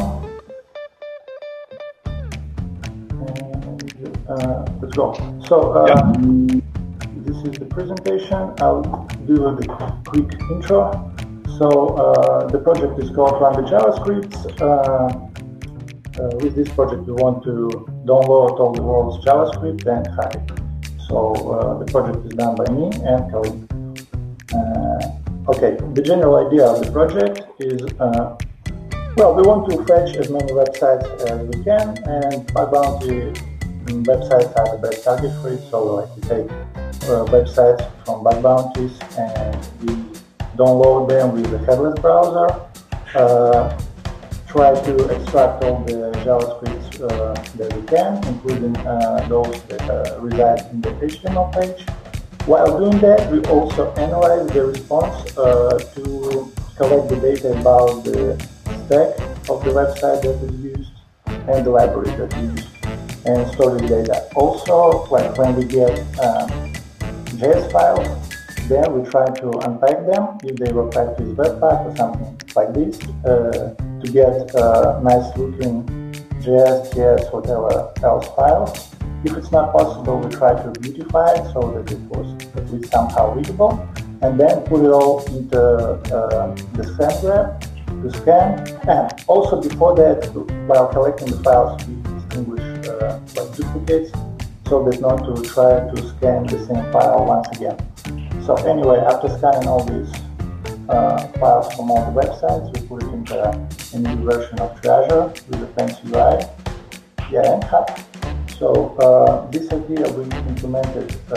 And uh, let's go. So uh, this is the presentation. I'll do the quick intro. So uh, the project is called Run the JavaScript. Uh, Uh, with this project, we want to download all the world's JavaScript and hack it. So uh, the project is done by me and Colleen. Uh, okay, the general idea of the project is, uh, well, we want to fetch as many websites as we can, and bug bounty websites are the best target for it. So like we take uh, websites from bug bounties and we download them with the headless browser. Uh, try to extract all the JavaScript uh, that we can, including uh, those that uh, reside in the H T M L page. While doing that, we also analyze the response uh, to collect the data about the stack of the website that is used and the library that is used, and store the data. Also, like when we get um, J S files, then we try to unpack them if they were packed with Webpack or something like this. Uh, to get uh, nice looking J S, T S, whatever else files. If it's not possible, we try to beautify it so that it was at least somehow readable, and then put it all into uh, the scan graph to scan. And also before that, while collecting the files, we distinguish uh, like duplicates so that not to try to scan the same file once again. So anyway, after scanning all these uh, files from all the websites, we put it into a new version of Treasure with a fancy U I. Yeah, and hack. So uh, this idea we implemented uh,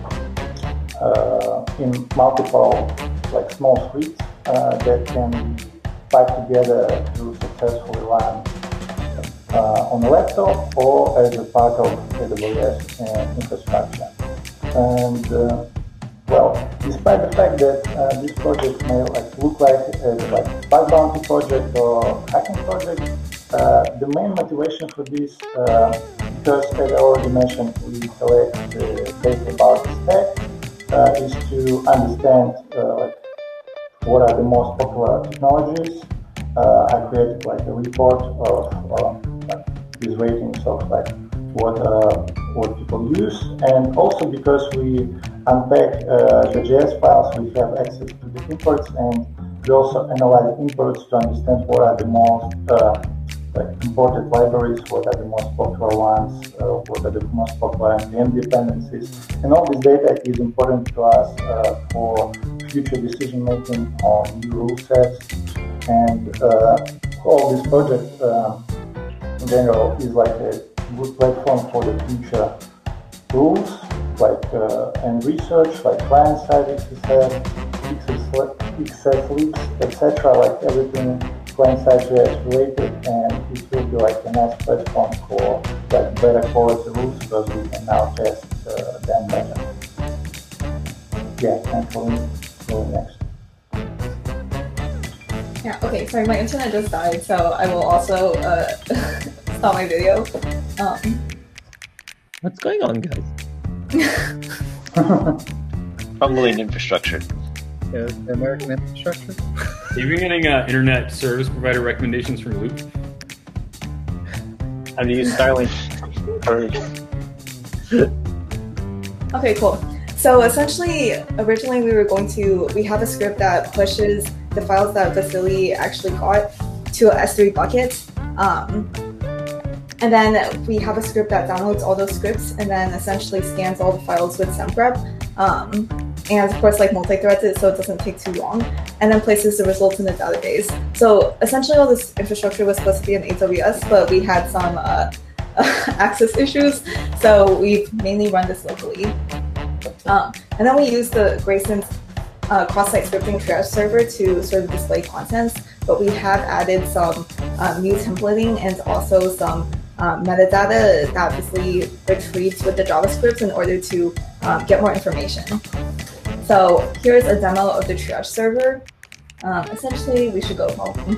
uh, in multiple like small suites uh, that can be packed together to successfully run uh, on a laptop or as a part of A W S uh, infrastructure. And uh, well, despite the fact that uh, this project may like look like a like bug bounty project or hacking project, uh, the main motivation for this, uh, because as I already mentioned, we collect the data about the stack, uh, is to understand uh, like what are the most popular technologies. Uh, I created like a report of um, like these ratings of like what uh, what people use, and also because we unpack uh, the J S files, we have access to the imports, and we also analyze imports to understand what are the most uh, like imported libraries, what are the most popular ones, uh, what are the most popular N P M dependencies, and all this data is important to us uh, for future decision making on new rule sets. And uh, all this project uh, in general is like a good platform for the future rules, like uh, and research, like client-side X S S leaks, et cetera. Like everything client-side J S related, and it will be like a nice platform for like better quality rules because we can now test uh, them better. Yeah, and for me, going next. Yeah, okay, sorry, my internet just died, so I will also uh, stop my video. Um, What's going on, guys? Crumbling infrastructure. Yeah, American infrastructure. You've been getting uh, internet service provider recommendations from Luke? How do you use Starlink? okay, cool. So essentially, originally we were going to, we have a script that pushes the files that Vasily actually got to a S three bucket. Um, and then we have a script that downloads all those scripts and then essentially scans all the files with semgrep. Um, and of course, like multi-threads it so it doesn't take too long, and then places the results in the database. So essentially all this infrastructure was supposed to be in A W S, but we had some uh, access issues, so we mainly run this locally. Um, and then we use the Grayson's Uh, cross-site scripting triage server to sort of display contents, but we have added some uh, new templating and also some uh, metadata that obviously retrieves with the JavaScript in order to um, get more information. So here's a demo of the triage server. Um, essentially, we should go home.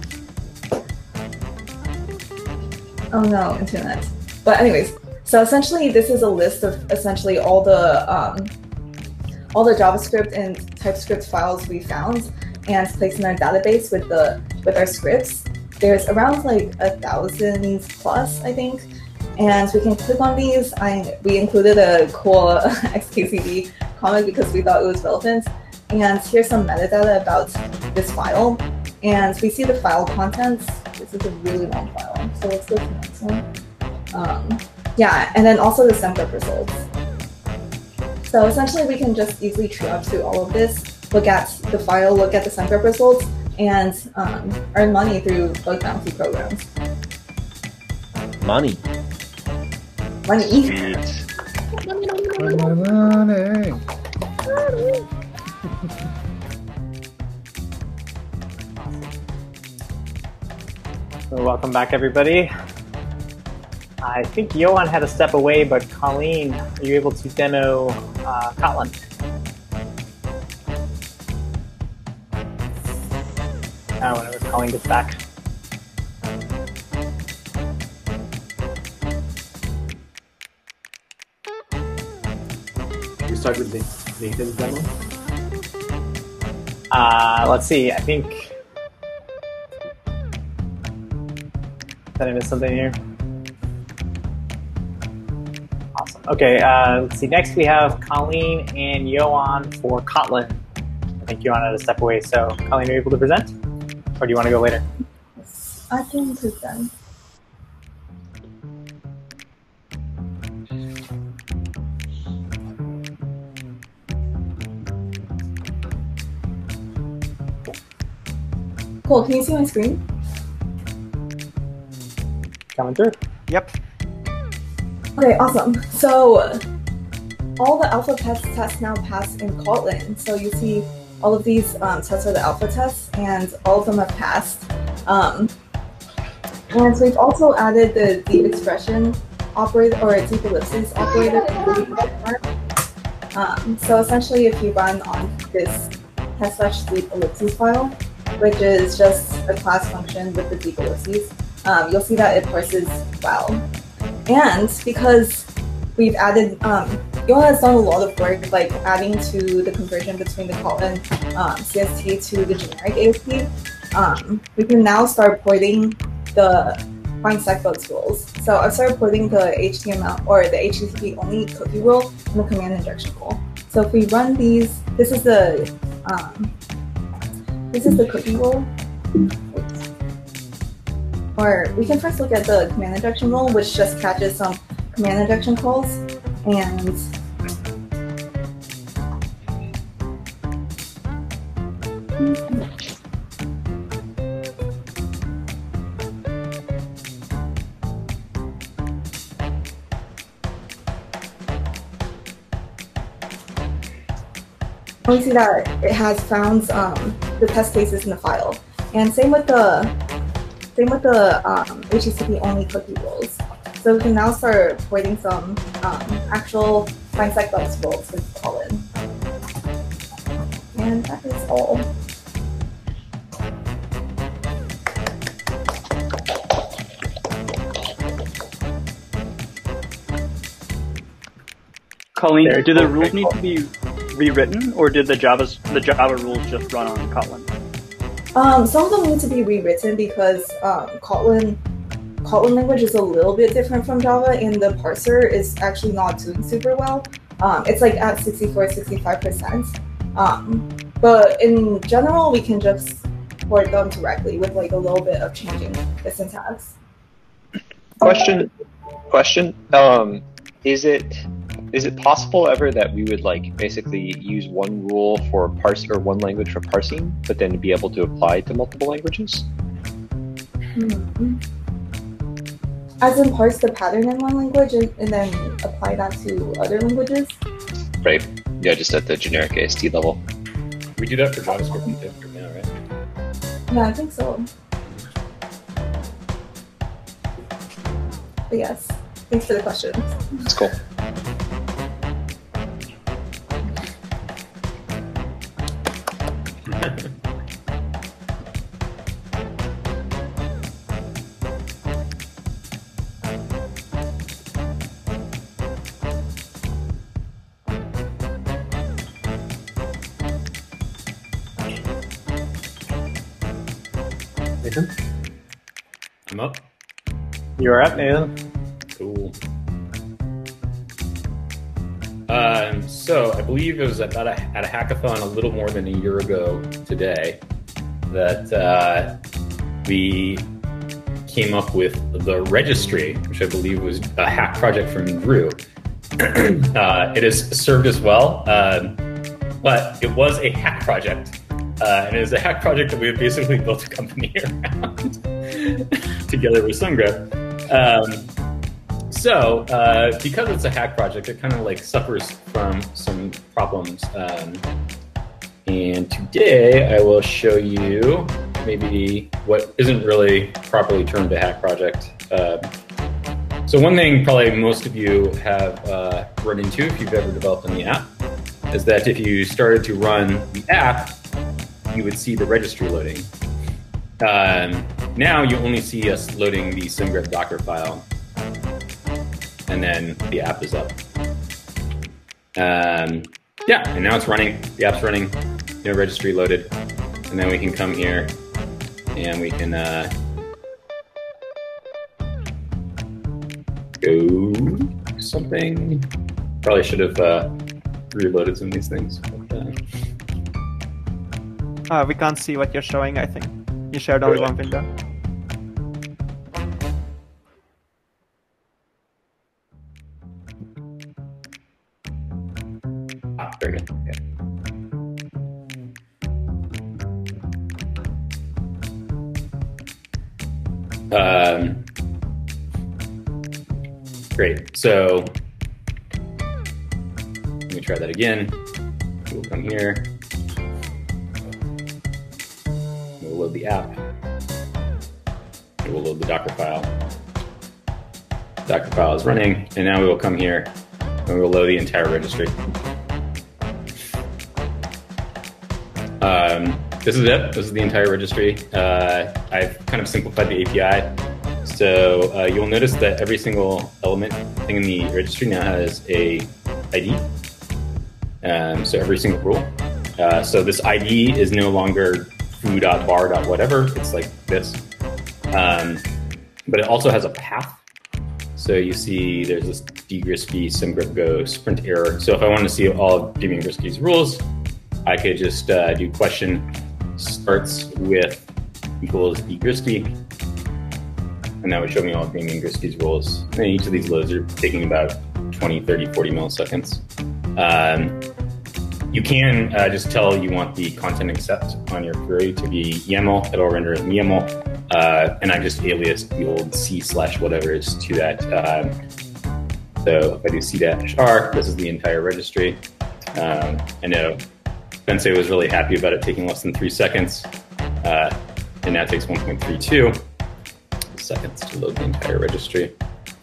Oh no, internet. But anyways, so essentially this is a list of essentially all the um, all the JavaScript and TypeScript files we found and placed in our database with the with our scripts. There's around like a thousand plus, I think, and we can click on these. I we included a cool X K C D comment because we thought it was relevant. And here's some metadata about this file, and we see the file contents. This is a really long file, so let's go to the next one. Um, yeah, and then also the semgrep results. So essentially we can just easily triage through all of this, look at the file, look at the semgrep results, and um, earn money through bug bounty programs. Money. Money. Money, money. So welcome back, everybody. I think Johan had to step away, but Colleen, are you able to demo uh, Kotlin? Uh, whenever Colleen gets back. We start with Nathan's demo? Uh, let's see, I think... Did I miss something here? Awesome. Okay, uh, let's see. Next we have Colleen and Johan for Kotlin. I think Johan had to step away, so Colleen, are you able to present? Or do you want to go later? I can present. Cool, can you see my screen? Coming through. Yep. Okay, awesome. So all the alpha tests tests now pass in Kotlin. So you see all of these um, tests are the alpha tests, and all of them have passed. Um, and so we've also added the deep expression operator or deep ellipses operator. Um, so essentially, if you run on this test/deep ellipses file, which is just a class function with the deep ellipses, um, you'll see that it parses well. And because we've added, um, Yola has done a lot of work, like adding to the conversion between the Kotlin um, C S T to the generic A S P, um, we can now start porting the find stackbugs rules. So I've started porting the H T M L or the H T T P only cookie rule and the command injection rule. So if we run these, this is the um, this is the cookie rule. Or we can first look at the command injection rule, which just catches some command injection calls and we see that it has found um, the test cases in the file, and same with the same with the um, H T T P only cookie rules. So we can now start porting some um, actual find stackbugs rules with Kotlin, and that is all. Colleen, Very do the cool. rules Very need cool. to be rewritten, or did the Java's the Java rules just run on Kotlin? Um, some of them need to be rewritten because um, Kotlin Kotlin language is a little bit different from Java, and the parser is actually not doing super well. Um, it's like at sixty-four, sixty-five percent. Um, but in general, we can just port them directly with like a little bit of changing the syntax. Question, question. Um, is it is it possible ever that we would like basically use one rule for parse or one language for parsing, but then be able to apply it to multiple languages? Hmm. As in parse the pattern in one language and, and then apply that to other languages? Right. Yeah, just at the generic A S T level. We do that for JavaScript and TypeScript now, right? Yeah, I think so. But yes, thanks for the question. That's cool. Nathan? I'm up. You're up, Nathan. Cool. Um, so I believe it was about a, at a hackathon a little more than a year ago today that uh, we came up with the registry, which I believe was a hack project from Drew. uh, it has served us well, um, but it was a hack project. Uh, and it is a hack project that we have basically built a company around together with SunGrep. Um, so uh, because it's a hack project, it kind of like suffers from some problems. Um, and today I will show you maybe what isn't really properly termed a hack project. Uh, so one thing probably most of you have uh, run into if you've ever developed any app is that if you started to run the app, you would see the registry loading. Um, now you only see us loading the SimGrep Docker file, and then the app is up. Um, yeah, and now it's running. The app's running. No registry loaded, and then we can come here and we can uh, go something. Probably should have uh, reloaded some of these things. But, uh, Uh, we can't see what you're showing, I think. You shared only one window. Ah, very good. Okay. Um, great. So let me try that again. We'll come here. We'll load the app. We'll load the Docker file. Docker file is running, and now we will come here and we will load the entire registry. Um, this is it. This is the entire registry. Uh, I've kind of simplified the A P I. So uh, you'll notice that every single element thing in the registry now has a I D. Um, so every single rule. Uh, so this I D is no longer foo.bar.whatever. It's like this. Um, but it also has a path. So you see there's this dgrisky, simgripgo, sprint error. So if I wanted to see all of Damien Grisky's rules, I could just uh, do question starts with equals dgrisky. And that would show me all of Damien Grisky's rules. And each of these loads are taking about twenty, thirty, forty milliseconds. Um, you can uh, just tell you want the content accept on your query to be YAML. It'll render it in YAML. Uh, and I just aliased the old C slash whatever is to that. Um, so if I do C dash R, this is the entire registry. Um, I know Bensei was really happy about it taking less than three seconds. Uh, and now it takes one point three two seconds to load the entire registry.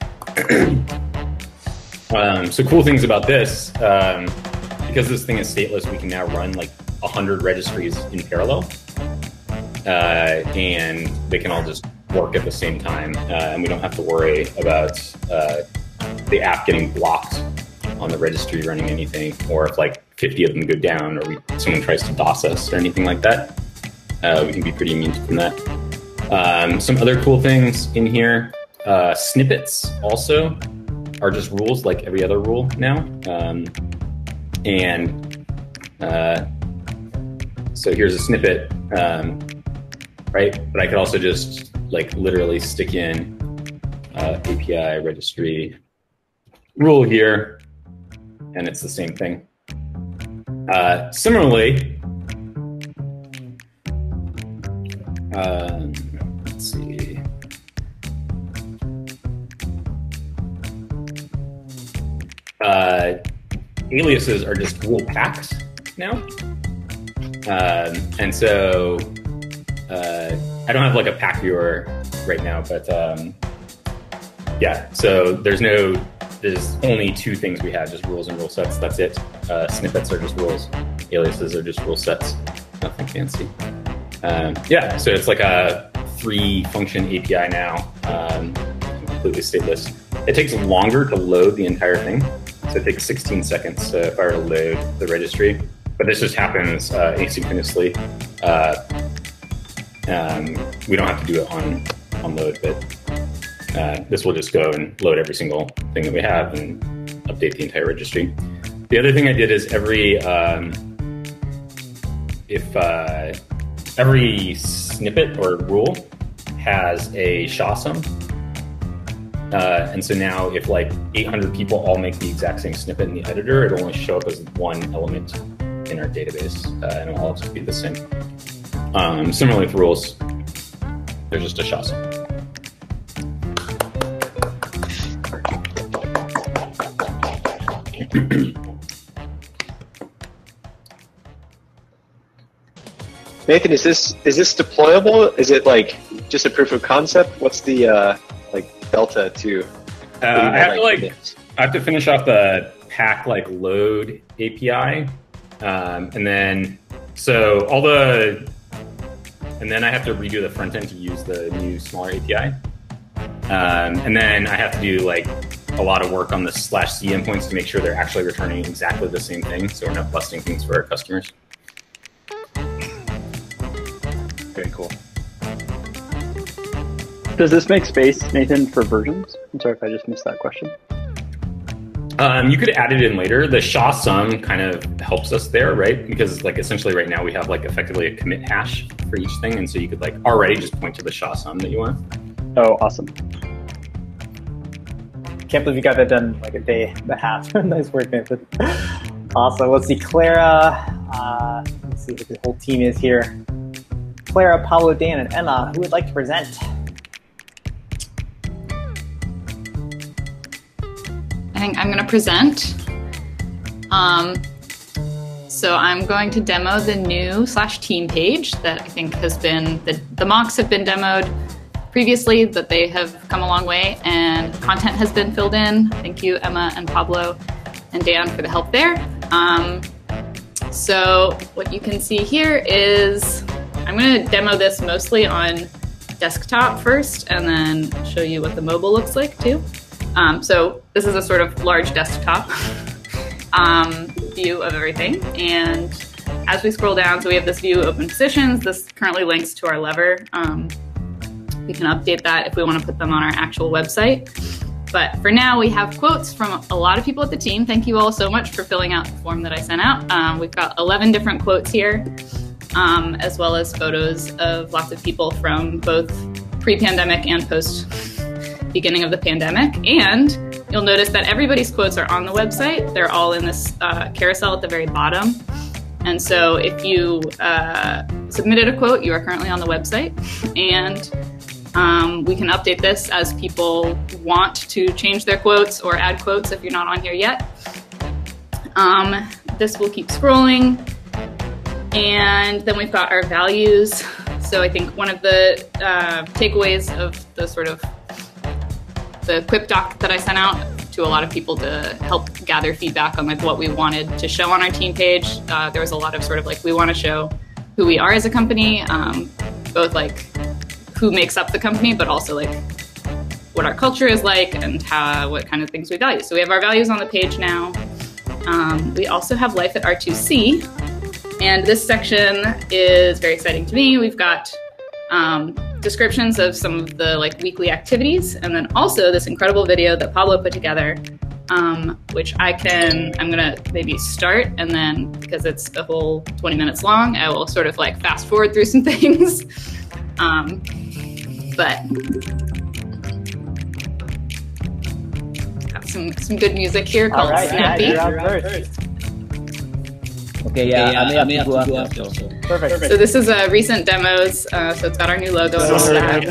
um, so cool things about this, um, because this thing is stateless, we can now run like one hundred registries in parallel. Uh, and they can all just work at the same time. Uh, and we don't have to worry about uh, the app getting blocked on the registry running anything, or if like fifty of them go down, or we, someone tries to DOS us or anything like that. Uh, we can be pretty immune from that. Um, some other cool things in here. Uh, snippets also are just rules like every other rule now. Um, and uh, so here's a snippet. Um, right? But I could also just like literally stick in uh, A P I registry rule here, and it's the same thing. Uh, similarly, um, let's see. Uh, aliases are just rule packs now. Um, and so Uh, I don't have like a pack viewer right now, but um, yeah, so there's no, there's only two things we have, just rules and rule sets, that's it. Uh, snippets are just rules, aliases are just rule sets, nothing fancy. Um, yeah, so it's like a three function A P I now, um, completely stateless. It takes longer to load the entire thing, so it takes sixteen seconds uh, if I were to load the registry, but this just happens uh, asynchronously. Uh, Um, we don't have to do it on, on load, but uh, this will just go and load every single thing that we have and update the entire registry. The other thing I did is every um, if uh, every snippet or rule has a S H A sum, uh, and so now if like eight hundred people all make the exact same snippet in the editor, it'll only show up as one element in our database, uh, and it'll all just be the same. Um, similarly with rules, there's just a S H A sum. Nathan, is this is this deployable? Is it like just a proof of concept? What's the uh, like delta to? Uh, I have to like I have to finish off the pack like load A P I, um, and then so all the and then I have to redo the front end to use the new smaller A P I, um, and then I have to do like a lot of work on the slash C endpoints to make sure they're actually returning exactly the same thing, so we're not busting things for our customers. Very cool. Does this make space, Nathan, for versions? I'm sorry if I just missed that question. Um, you could add it in later. The S H A sum kind of helps us there, right? Because like essentially right now we have like effectively a commit hash for each thing, and so you could like already just point to the S H A sum that you want. Oh, awesome. Can't believe you got that done in like a day and a half. Nice work, Nathan. Awesome. Let's see, Clara. Uh, let's see what the whole team is here. Clara, Pablo, Dan, and Emma, who would like to present? I think I'm going to present. Um, so I'm going to demo the new slash team page that I think has been, the, the mocks have been demoed previously, that they have come a long way, and content has been filled in. Thank you, Emma and Pablo and Dan, for the help there. Um, So what you can see here is, I'm going to demo this mostly on desktop first and then show you what the mobile looks like too. Um, so this is a sort of large desktop um, view of everything. And as we scroll down, so we have this view open positions. This currently links to our lever. Um, we can update that if we want to put them on our actual website. But for now, we have quotes from a lot of people at the team. Thank you all so much for filling out the form that I sent out. Um, we've got eleven different quotes here, um, as well as photos of lots of people from both pre-pandemic and post beginning of the pandemic. And you'll notice that everybody's quotes are on the website. They're all in this uh, carousel at the very bottom. And so if you uh, submitted a quote, you are currently on the website. And Um, we can update this as people want to change their quotes or add quotes if you're not on here yet. Um, this will keep scrolling. And then we've got our values. So I think one of the uh, takeaways of the sort of the Quip doc that I sent out to a lot of people to help gather feedback on like what we wanted to show on our team page. Uh, there was a lot of sort of like, we want to show who we are as a company, um, both like who makes up the company, but also like what our culture is like and how, what kind of things we value. So we have our values on the page now. Um, we also have life at R two C. And this section is very exciting to me. We've got um, descriptions of some of the like weekly activities, and then also this incredible video that Pablo put together, um, which I can, I'm gonna maybe start, and then because it's a whole twenty minutes long, I will sort of like fast forward through some things. Um, but got some some good music here called All right, Snappy. yeah, you're out first. Okay, yeah, yeah, I may have to go after. So. Perfect. So this is a uh, recent demos. Uh, so it's got our new logo and all that.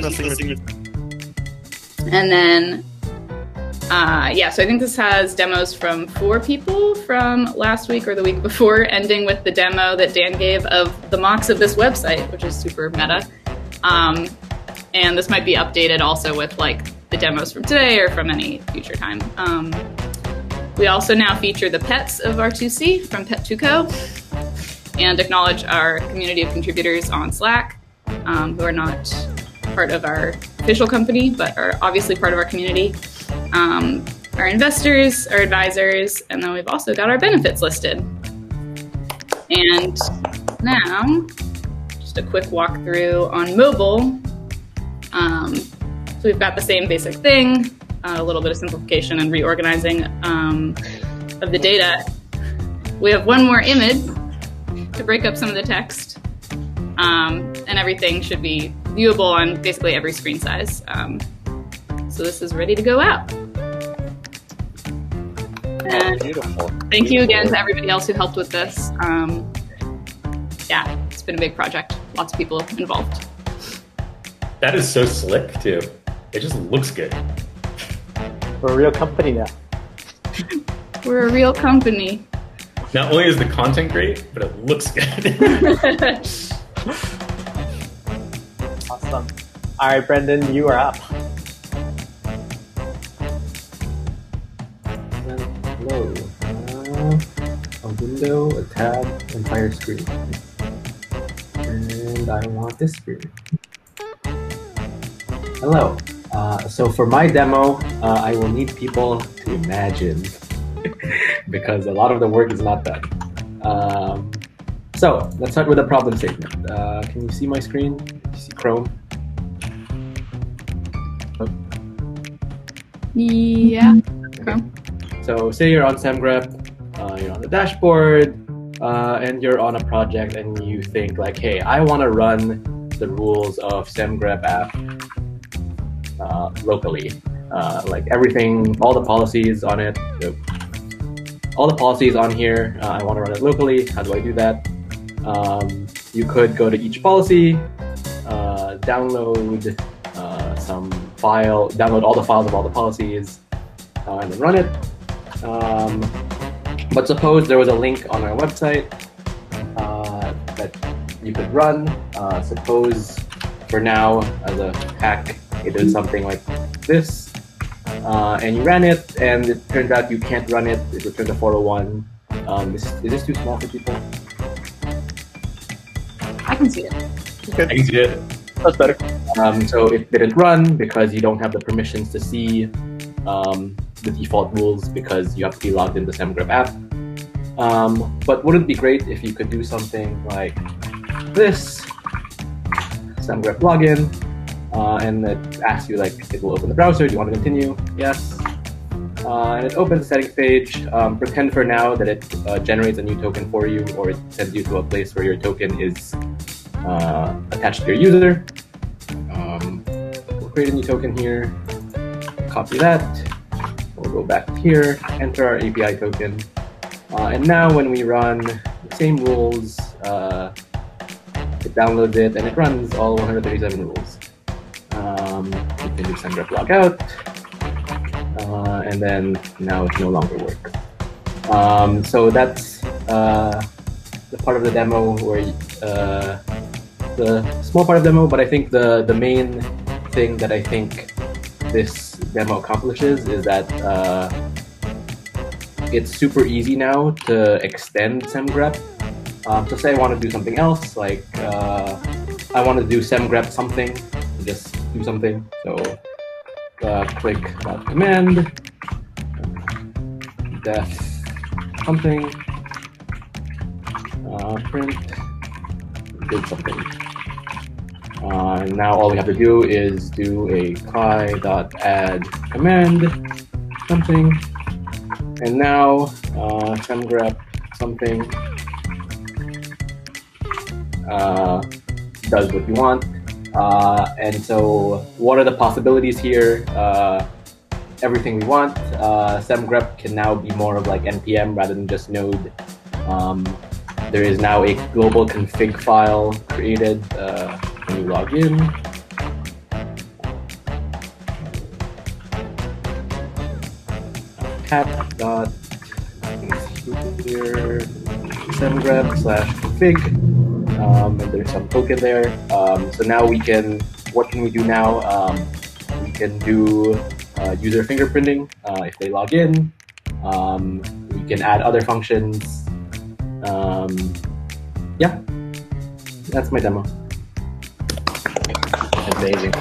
And then, uh, yeah, so I think this has demos from four people from last week or the week before, ending with the demo that Dan gave of the mocks of this website, which is super meta. Um, and this might be updated also with like the demos from today or from any future time. Um, we also now feature the pets of R two C from Pet two Co and acknowledge our community of contributors on Slack, um, who are not part of our official company, but are obviously part of our community. Um, our investors, our advisors, and then we've also got our benefits listed. And now, just a quick walkthrough on mobile. Um, so we've got the same basic thing, uh, a little bit of simplification and reorganizing um, of the data. We have one more image to break up some of the text, um, and everything should be viewable on basically every screen size. Um, so this is ready to go out. And Beautiful. thank you again to everybody else who helped with this. Um, yeah, it's been a big project. Lots of people involved. That is so slick too. It just looks good. We're a real company now. We're a real company. Not only is the content great, but it looks good. Awesome. All right, Brendan, you are up. Hello. Uh, a window, a tab, entire screen. And I want this screen. Hello. Uh, so for my demo, uh, I will need people to imagine because a lot of the work is not done. Um, so let's start with a problem statement. Uh, can you see my screen? Can you see Chrome? Oh. Yeah. Okay. So say you're on SemGrep, uh, you're on the dashboard, uh, and you're on a project and you think like, hey, I want to run the rules of SemGrep app uh, locally. Uh, like everything, all the policies on it, all the policies on here, uh, I want to run it locally. How do I do that? Um, you could go to each policy, uh, download uh, some file, download all the files of all the policies, uh, and then run it. Um, but suppose there was a link on our website uh, that you could run. Uh, suppose for now, as a hack, it is something like this, uh, and you ran it, and it turns out you can't run it. It returned a four oh one, Um, this, is this too small for people? I can see it. I can see it. That's better. Um, so it didn't run because you don't have the permissions to see um, the default rules because you have to be logged into the SemGrep app. Um, but wouldn't it be great if you could do something like this, SemGrep login, uh, and it asks you, like, it will open the browser, do you want to continue? Yes. Uh, and it opens the settings page. Um, pretend for now that it uh, generates a new token for you, or it sends you to a place where your token is uh, attached to your user. Um, we'll create a new token here, copy that, we'll go back here, enter our A P I token, uh, and now when we run the same rules, uh, it downloads it and it runs all one hundred thirty-seven rules. Um, we can do SemGrep logout, uh, and then now it no longer works. Um, so that's uh, the part of the demo where uh, the small part of the demo, but I think the, the main thing that I think this demo accomplishes is that uh, it's super easy now to extend SemGrep. Um, so say I want to do something else, like uh, I want to do SemGrep something, just do something. So uh, click that command, def something, uh, print, did something. Uh, and now all we have to do is do a cli.add command, something, and now uh, SemGrep something uh, does what you want. Uh, and so what are the possibilities here? Uh, everything we want. Uh, SemGrep can now be more of like N P M rather than just Node. Um, there is now a global config file created uh, when you log in. Cat dot here SemGrep slash config. Um, and there's some token there. Um, so now we can, what can we do now? Um, we can do uh, user fingerprinting uh, if they log in. Um, we can add other functions. Um, yeah, that's my demo. Amazing.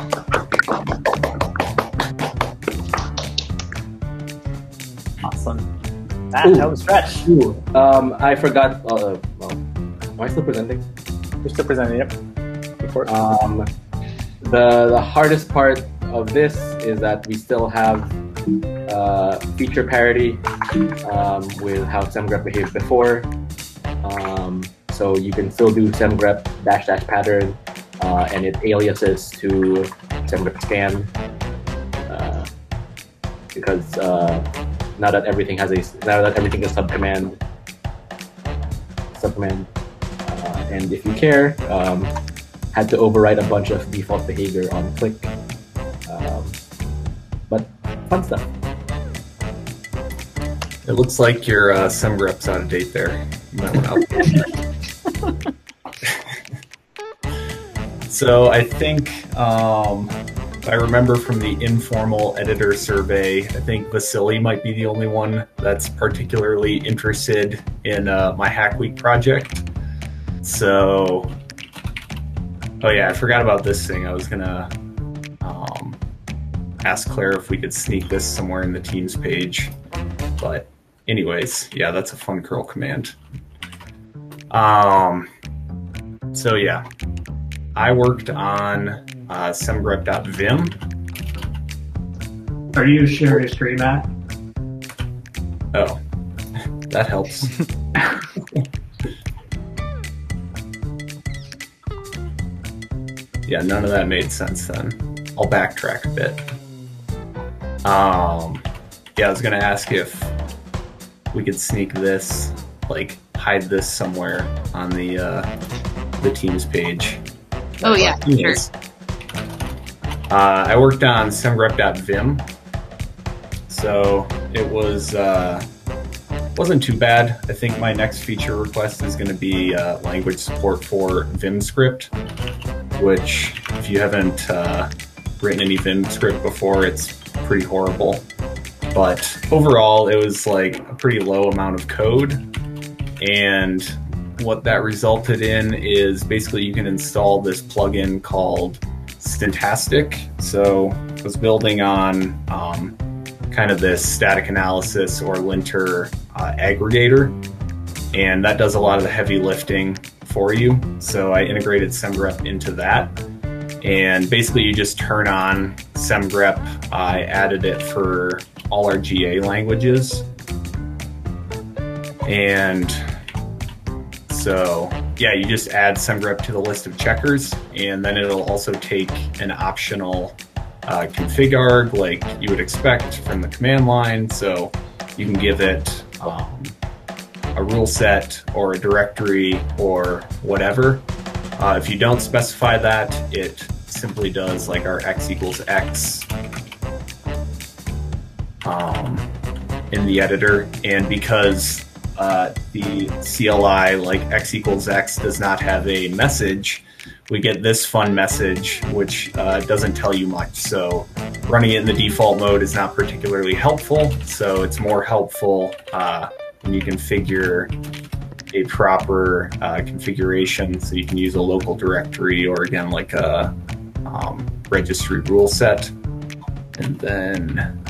Awesome. That, that was fresh. Ooh, um, I forgot, uh, well, am I still presenting? You're still presenting it. Report. Um, the, the hardest part of this is that we still have uh, feature parity um, with how SemGrep behaved before. Um, so you can still do SemGrep dash dash pattern uh, and it aliases to SemGrep scan uh, because uh, now that everything has a now that everything is subcommand subcommand. And if you care, um, had to override a bunch of default behavior on click. Um, but fun stuff. It looks like your uh, SemGrep's out of date there. You might want to update. So I think, um, if I remember from the informal editor survey, I think Vasily might be the only one that's particularly interested in uh, my Hack Week project. So, oh yeah, I forgot about this thing. I was gonna um, ask Claire if we could sneak this somewhere in the Teams page. But anyways, yeah, that's a fun curl command. Um, so yeah, I worked on uh, semgrep.vim. Are you sharing a screen, Matt? Oh, that helps. Yeah, none of that made sense then. I'll backtrack a bit. Um, yeah, I was gonna ask if we could sneak this, like hide this somewhere on the uh, the Teams page. Oh yeah, sure. Uh, I worked on semgrep.vim, so it was uh, wasn't too bad. I think my next feature request is going to be uh, language support for Vim script, which if you haven't uh, written any Vim script before, it's pretty horrible. But overall, it was like a pretty low amount of code, and what that resulted in is basically you can install this plugin called Syntastic. So I was building on um, kind of this static analysis or linter uh, aggregator, and that does a lot of the heavy lifting for you. So I integrated SemGrep into that, and basically you just turn on SemGrep. I added it for all our G A languages, and so yeah, you just add SemGrep to the list of checkers, and then it'll also take an optional uh, config arg like you would expect from the command line. So you can give it um, a rule set or a directory or whatever. Uh, if you don't specify that, it simply does like our x equals x um, in the editor. And because uh, the C L I like x equals x does not have a message, we get this fun message, which uh, doesn't tell you much. So running it in the default mode is not particularly helpful. So it's more helpful uh, when you configure a proper uh, configuration. So you can use a local directory or again, like a um, registry rule set. And then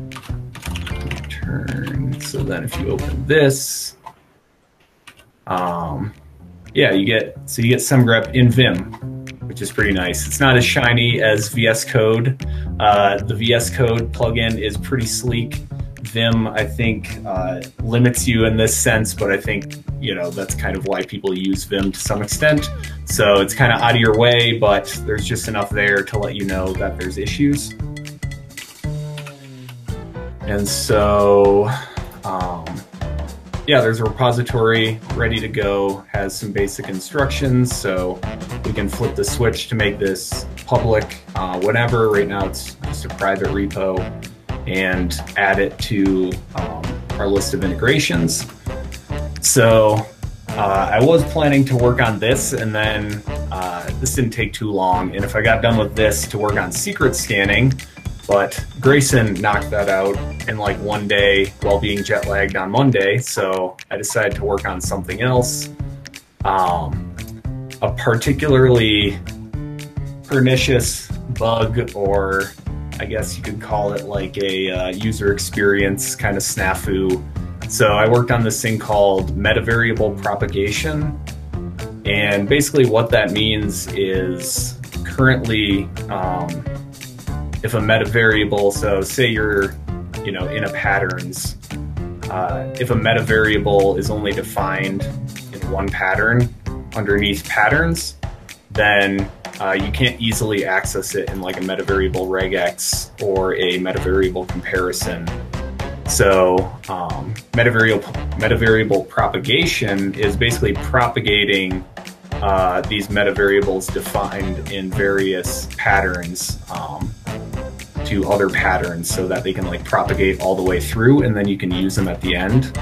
return. So then if you open this, um, yeah, you get, so you get SemGrep in Vim, which is pretty nice. It's not as shiny as V S Code. Uh, the V S Code plugin is pretty sleek. Vim, I think, uh, limits you in this sense, but I think, you know, that's kind of why people use Vim to some extent. So it's kind of out of your way, but there's just enough there to let you know that there's issues. And so, um, yeah, there's a repository ready to go, has some basic instructions, so we can flip the switch to make this public uh, whenever. Right now it's just a private repo, and add it to um, our list of integrations. So uh, I was planning to work on this, and then uh, this didn't take too long, and if I got done with this to work on secret scanning, but Grayson knocked that out in like one day while being jet lagged on Monday, so I decided to work on something else. Um, a particularly pernicious bug, or I guess you could call it like a uh, user experience kind of snafu. So I worked on this thing called metavariable propagation, and basically what that means is currently um, if a metavariable, so say you're, you know, in a patterns, uh, if a metavariable is only defined in one pattern underneath patterns, then uh, you can't easily access it in like a metavariable regex or a metavariable comparison. So um, metavariable, metavariable propagation is basically propagating uh, these metavariables defined in various patterns um, to other patterns so that they can like propagate all the way through, and then you can use them at the end.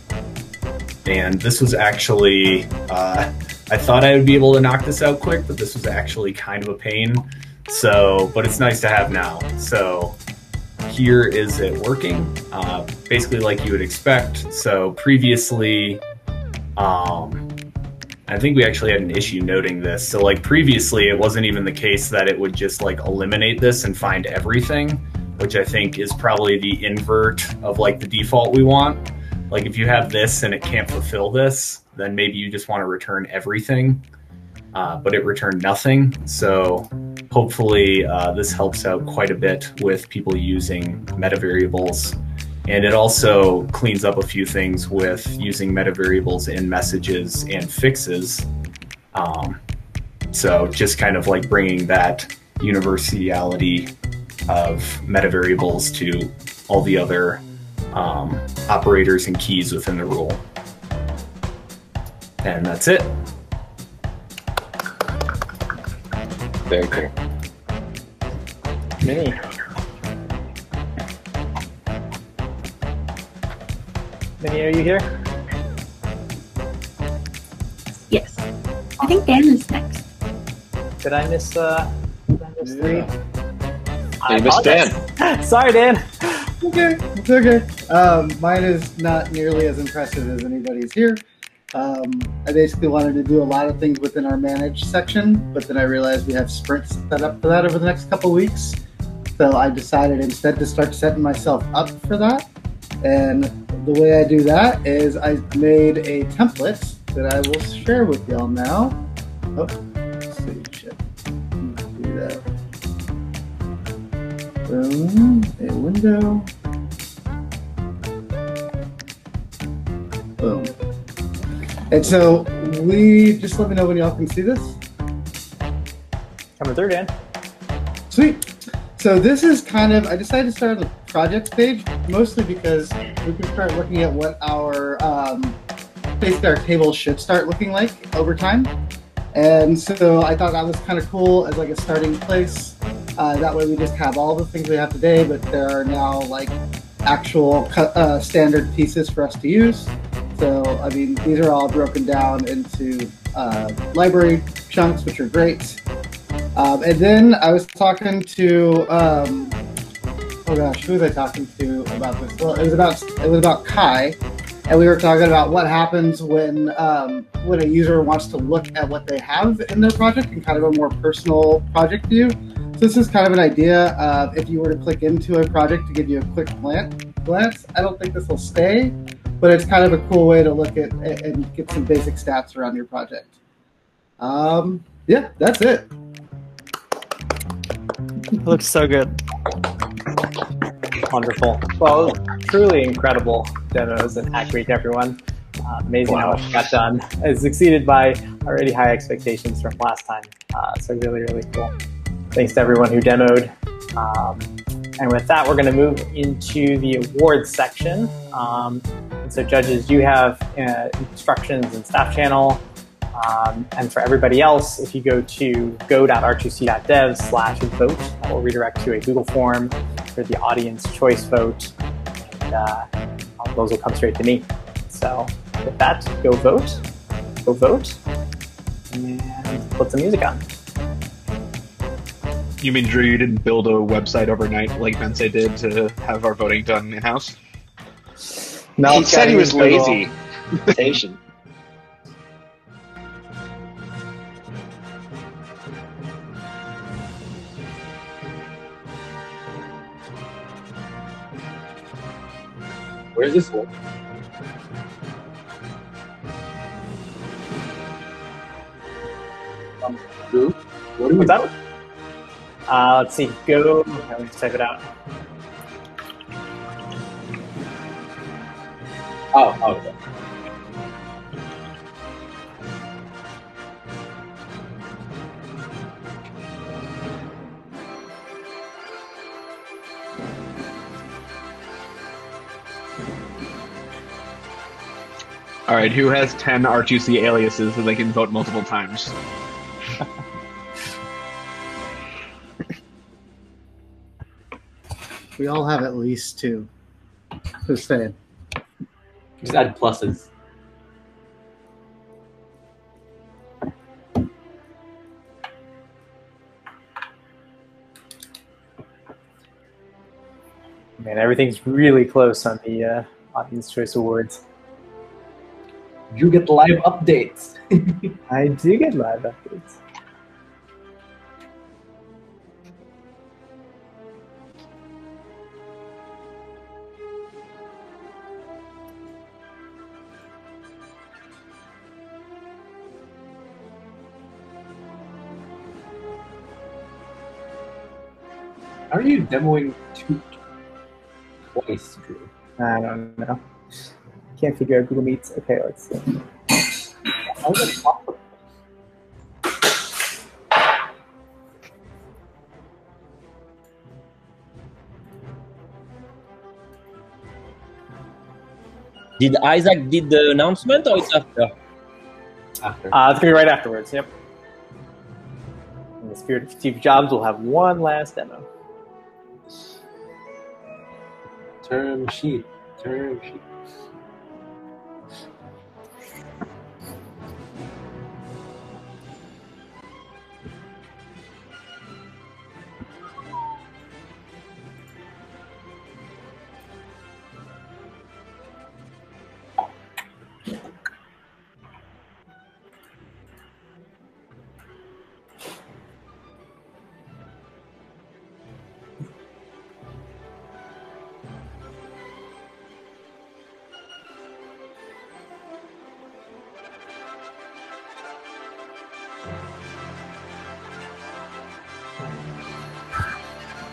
And this was actually, uh, I thought I would be able to knock this out quick, but this was actually kind of a pain. So, but it's nice to have now. So here is it working, uh, basically like you would expect. So previously, um, I think we actually had an issue noting this. So like previously, it wasn't even the case that it would just like eliminate this and find everything, which I think is probably the invert of like the default we want. Like if you have this and it can't fulfill this, then maybe you just want to return everything, uh, but it returned nothing. So hopefully uh, this helps out quite a bit with people using metavariables. And it also cleans up a few things with using metavariables in messages and fixes. Um, so just kind of like bringing that universality of metavariables to all the other um, operators and keys within the rule. And that's it. Very cool. Mini. Minnie, are you here? Yes. I think Dan is next. Did I miss, uh, did I miss three? You missed Dan. Sorry, Dan. Okay, it's okay. Um, mine is not nearly as impressive as anybody's here. Um, I basically wanted to do a lot of things within our manage section, but then I realized we have sprints set up for that over the next couple weeks. So I decided instead to start setting myself up for that. And the way I do that is I made a template that I will share with y'all now. Oh, let's see, shit. Let's do that. Boom, a window. Boom. And so we, just let me know when y'all can see this. Coming through, Dan. Sweet. So this is kind of, I decided to start on the projects page, mostly because we can start looking at what our, um, basically our table should start looking like over time. And so I thought that was kind of cool as like a starting place. Uh, that way we just have all the things we have today, but there are now like actual uh, standard pieces for us to use. So, I mean, these are all broken down into uh, library chunks, which are great. Um, and then I was talking to, um, oh gosh, who was I talking to about this? Well, it was about it was about Kai, and we were talking about what happens when um, when a user wants to look at what they have in their project in kind of a more personal project view. So this is kind of an idea of if you were to click into a project to give you a quick glance. I don't think this will stay, but it's kind of a cool way to look at and get some basic stats around your project. Um, yeah, that's it. Looks so good. Wonderful. Well, truly incredible demos at Hack Week, everyone. Uh, amazing wow. how much got done. It's exceeded by already high expectations from last time. Uh, so really, really cool. Thanks to everyone who demoed. Um, and with that, we're going to move into the awards section. Um, and so judges, you have uh, instructions and staff channel. Um, and for everybody else, if you go to go dot r two c dot dev slash vote, that will redirect to a Google form for the audience choice vote. And uh, those will come straight to me. So with that, go vote, go vote, and put some music on. You mean, Drew, you didn't build a website overnight like Bense did to have our voting done in-house? No, he said he was lazy. Patient. Where's this one? Um, Drew, what do we What's that? Uh, let's see. Go. Let me type it out. Oh, oh, okay. All right, who has ten R two C aliases so they can vote multiple times? We all have at least two. Who's saying? Just add pluses. Man, everything's really close on the uh, Audience Choice Awards. You get live updates. I do get live updates. How are you demoing two twice, Drew? I don't know. Can't figure out Google Meets. Okay, let's see. How is that possible? Did Isaac did the announcement or it's after? After. Uh, it's gonna be right afterwards. Yep. In the spirit of Steve Jobs, we'll have one last demo. Term sheet. Term sheet.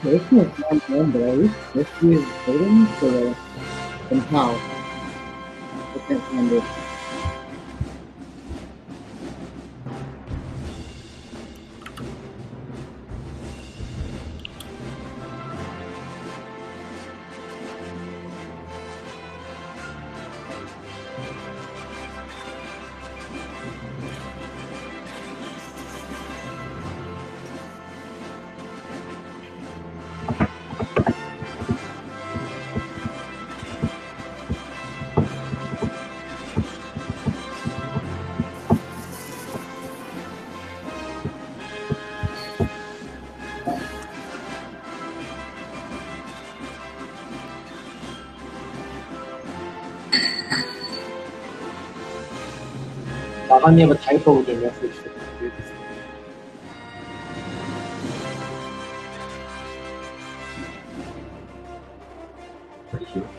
This is not one, but at least this is voting for the and how. I can't find it. Baka you have a typo with your message. Thank you.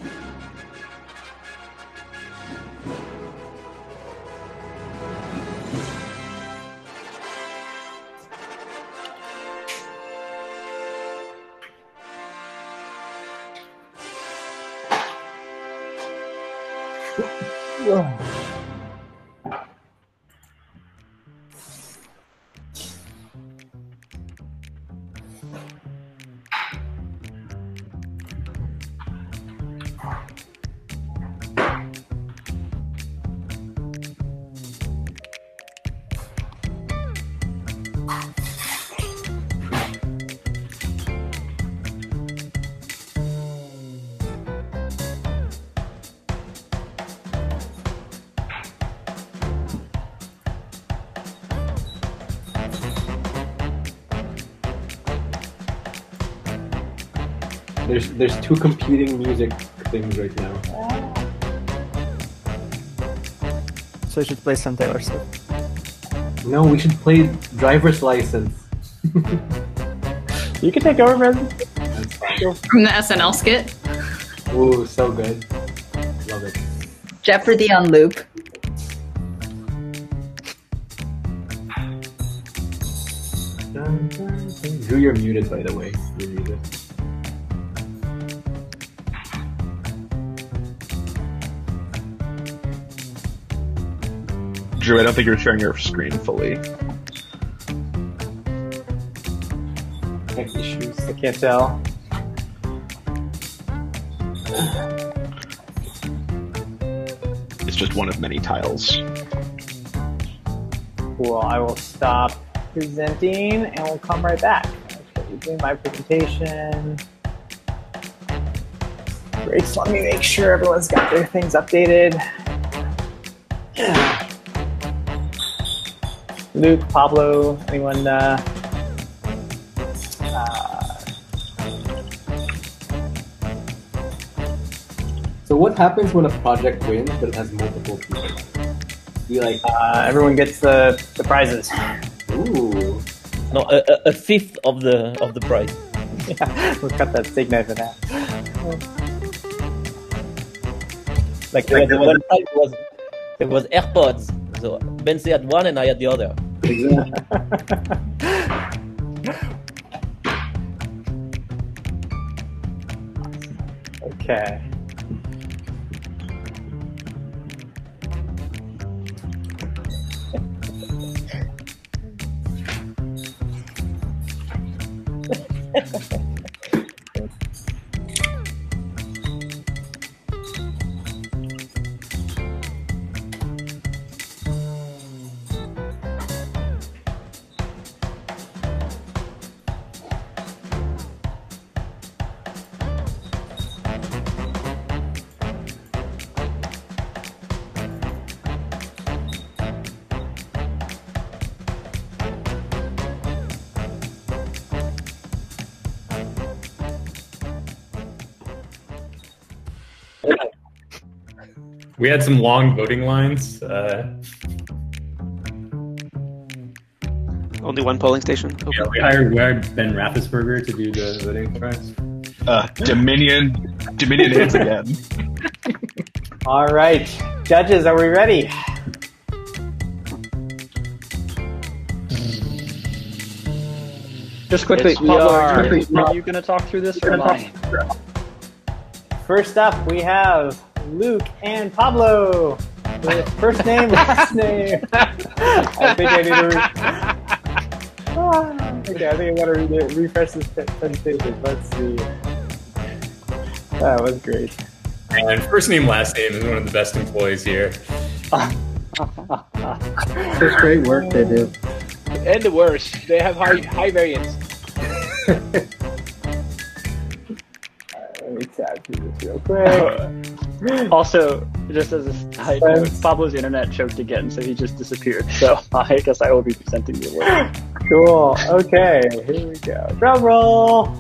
There's there's two competing music things right now. So you should play some Taylor Swift. No, we should play Driver's License. You can take over, Brendan. That's fine. From the S N L skit. Ooh, so good. Love it. Jeopardy on loop. Dun, dun, dun. Drew, you're muted, by the way. You're muted. Drew, I don't think you're sharing your screen fully. Tech issues. I can't tell. It's just one of many tiles. Cool. I will stop presenting and we'll come right back. I'll be doing my presentation. Great. So let me make sure everyone's got their things updated. Luke, Pablo, anyone? Uh, uh, So what happens when a project wins but it has multiple people? You like uh, everyone gets the, the prizes. Ooh. No, a, a- a fifth of the of the prize. Yeah, we'll cut that steak knife in half. Like there was one time it was it was AirPods. So Benzi had one and I had the other. Okay. We had some long voting lines. Uh, Only one polling station. Okay. yeah, we hired, we hired Ben Rathesberger to do the voting for us. Uh, Dominion, Dominion hits again. All right, judges, are we ready? Just quickly, It's Pablo, are hard. you, are you going to talk through this or am I? First up, we have Luke and Pablo. With first name, last name. I think I need to. Re- Ah, okay, I think I gotta re- refresh this presentation. Let's see. That was great. And first name, last name is one of the best employees here. Such great work they do. And the worst, they have high high variance. Let me tab through this real quick. Also, just as a side note, Pablo's internet choked again, so he just disappeared. So I guess I will be presenting the award. Cool. Okay, here we go. Drum roll.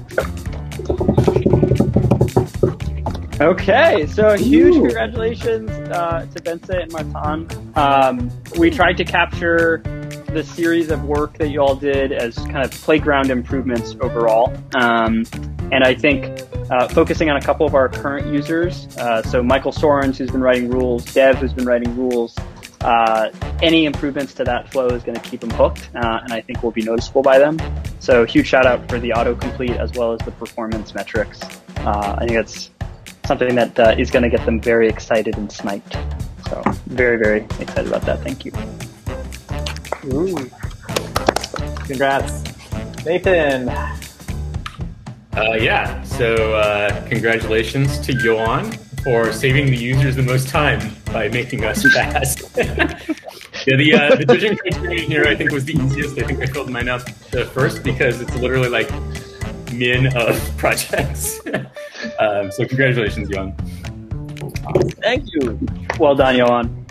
Okay, so huge congratulations uh, to Bense and Martin. Um, we tried to capture the series of work that you all did as kind of playground improvements overall. Um, and I think uh, focusing on a couple of our current users, uh, so Michael Sorens, who's been writing rules, Dev, who's been writing rules, uh, any improvements to that flow is going to keep them hooked, uh, and I think will be noticeable by them. So huge shout out for the autocomplete as well as the performance metrics. Uh, I think that's something that uh, is going to get them very excited and sniped. So very, very excited about that. Thank you. Ooh. Congrats. Nathan. Uh, yeah, so uh, congratulations to Johan for saving the users the most time by making us fast. Yeah, the, uh, the judging criterion here I think was the easiest. I think I filled mine up uh, first because it's literally like min of projects. um, so congratulations, Johan. Thank you. Well done, Johan.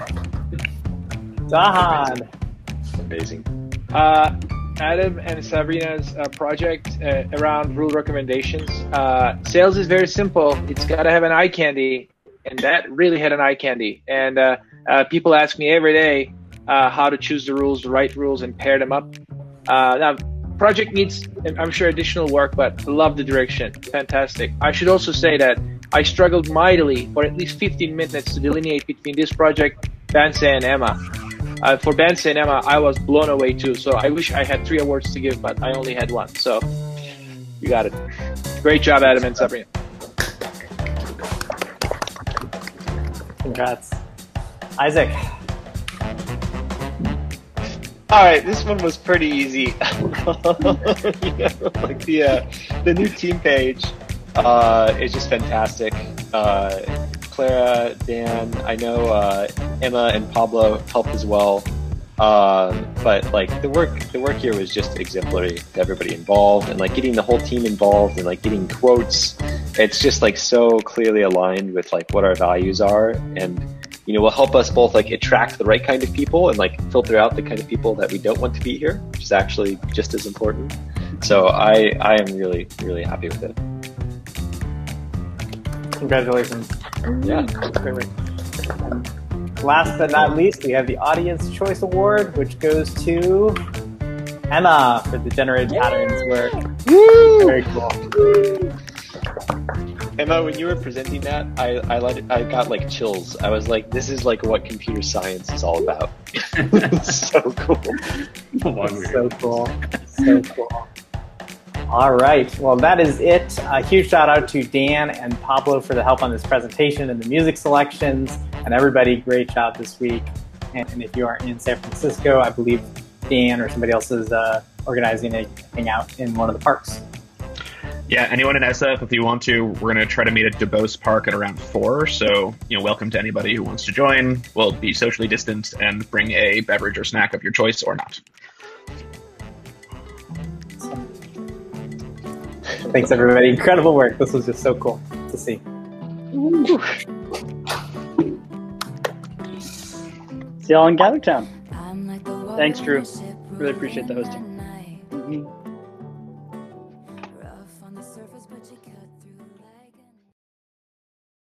Dahan. Amazing. Uh, Adam and Sabrina's uh, project uh, around rule recommendations. Uh, sales is very simple. It's got to have an eye candy, and that really had an eye candy. And uh, uh, people ask me every day uh, how to choose the rules, the right rules, and pair them up. Uh, now, project needs, I'm sure, additional work, but love the direction. Fantastic. I should also say that I struggled mightily for at least fifteen minutes to delineate between this project, Bense, and Emma. Uh, for Bense and Emma, I was blown away too. So I wish I had three awards to give, but I only had one. So you got it. Great job, Adam and Sabrina. Congrats. Isaac. All right, this one was pretty easy. You know, like the uh, the new team page uh, is just fantastic. Uh, Clara, Dan, I know uh, Emma and Pablo helped as well. Um, but like the work, the work here was just exemplary to everybody involved, and like getting the whole team involved and like getting quotes. It's just like so clearly aligned with like what our values are, and you know will help us both like attract the right kind of people and like filter out the kind of people that we don't want to be here, which is actually just as important. So I I am really really happy with it. Congratulations. Yeah. Great. Last but not least, we have the Audience Choice Award, which goes to Emma for the generated patterns work. Woo! Very cool. Emma, when you were presenting that, I I, let, I got like chills. I was like, this is like what computer science is all about. So cool. So cool. So cool. All right. Well, that is it. A huge shout out to Dan and Pablo for the help on this presentation and the music selections, and everybody. Great job this week. And, and if you are in San Francisco, I believe Dan or somebody else is uh, organizing a hangout in one of the parks. Yeah, anyone in S F, if you want to, we're going to try to meet at DuBose Park at around four. So, you know, welcome to anybody who wants to join. We'll be socially distanced and bring a beverage or snack of your choice or not. Thanks, everybody. Incredible work. This was just so cool to see. See y'all in GatherTown. Thanks, Drew. Really appreciate the hosting. Mm-hmm.